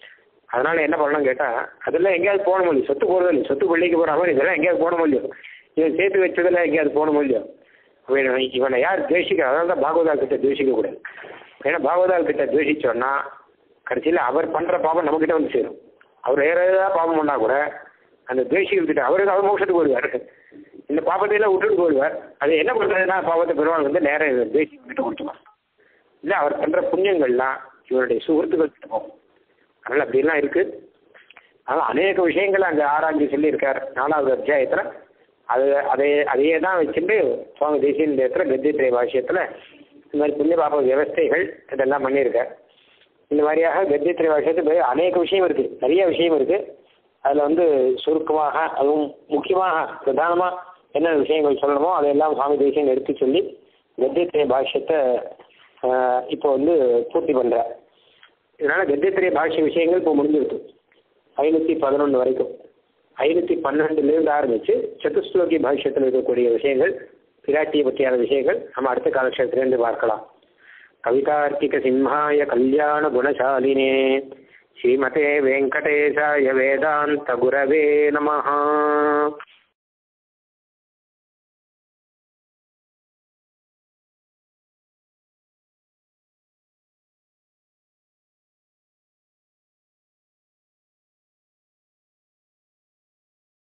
அதனால என்ன பண்ணலாம் கேட்டால் அதெல்லாம் எங்கேயாவது போன முடியும், சொத்து போகிறது இல்லை, சொத்து பிள்ளைக்கு போகிற மாதிரி இதெல்லாம் எங்கேயாவது போன முடியும், இவன் சேர்த்து வச்சதில் எங்கேயாவது போன முடியும். இவனை யார் துவேஷிக்க, அதனால தான் பாகவதால் கிட்ட துவேஷிக்க கூடாது. ஏன்னா பாகவதால் கிட்ட துவேஷிச்சோன்னா கடைசியில் அவர் பண்ணுற பாவம் நம்மக்கிட்ட வந்து சேரும். அவர் வேற ஏதாவது பாவம் பண்ணால் கூட அந்த துவேஷிக்கிட்ட அவருக்கு அவர் மோட்சத்துக்கு போடுவார், இந்த பாவத்தையெல்லாம் விட்டுட்டு போடுவார். அது என்ன பண்ணுறதுன்னா பாவத்தை பெருமாள் வந்து நேரம் துவேஷிக்கிட்ட கொடுத்துருவார். இல்லை அவர் பண்ணுற புண்ணியங்கள்லாம் இவருடைய சுகத்துக்கள் கிட்ட போகும். அதனால் அப்படிலாம் இருக்குது. அதனால் அநேக விஷயங்கள் அங்கே ஆராய்ச்சி சொல்லியிருக்கார் 4வது அத்தியாயத்தில். அதையே தான் வச்சுட்டு சுவாமி தேசியன் இடத்துல கத்தியத்திரை பாஷ்யத்தில் இந்த மாதிரி புண்ணிய பாப வியவஸ்தைகள் இதெல்லாம் பண்ணியிருக்கார். இந்த மாதிரியாக கத்தியத்திரை பாஷ்யத்துக்கு அநேக விஷயம் இருக்குது, நிறைய விஷயம் இருக்குது. அதில் வந்து சுருக்கமாக அதுவும் முக்கியமாக பிரதானமாக என்ன விஷயங்கள் சொல்லணுமோ அதையெல்லாம் சுவாமி தேசியன் எடுத்து சொல்லி கத்தியத்திரை பாஷ்யத்தை இப்போ வந்து பூர்த்தி பண்ணுறார். இதனால் கத்தியத்திரை பாஷ்ய விஷயங்கள் இப்போ முடிஞ்சிருக்கு 511 வரைக்கும். 512 ஆரம்பித்து சதுஸ்லோகி பாஷ்யத்தில் இருக்கக்கூடிய விஷயங்கள், பிராட்டியை பற்றியான விஷயங்கள் நம்ம அடுத்த காலக்ஷேத்திலிருந்து பார்க்கலாம். கவிதார்க்கிக சிம்ஹாய கல்யாண குணசாலினே ஸ்ரீமதே வெங்கடேசாய வேதாந்த குரவே நமஹ.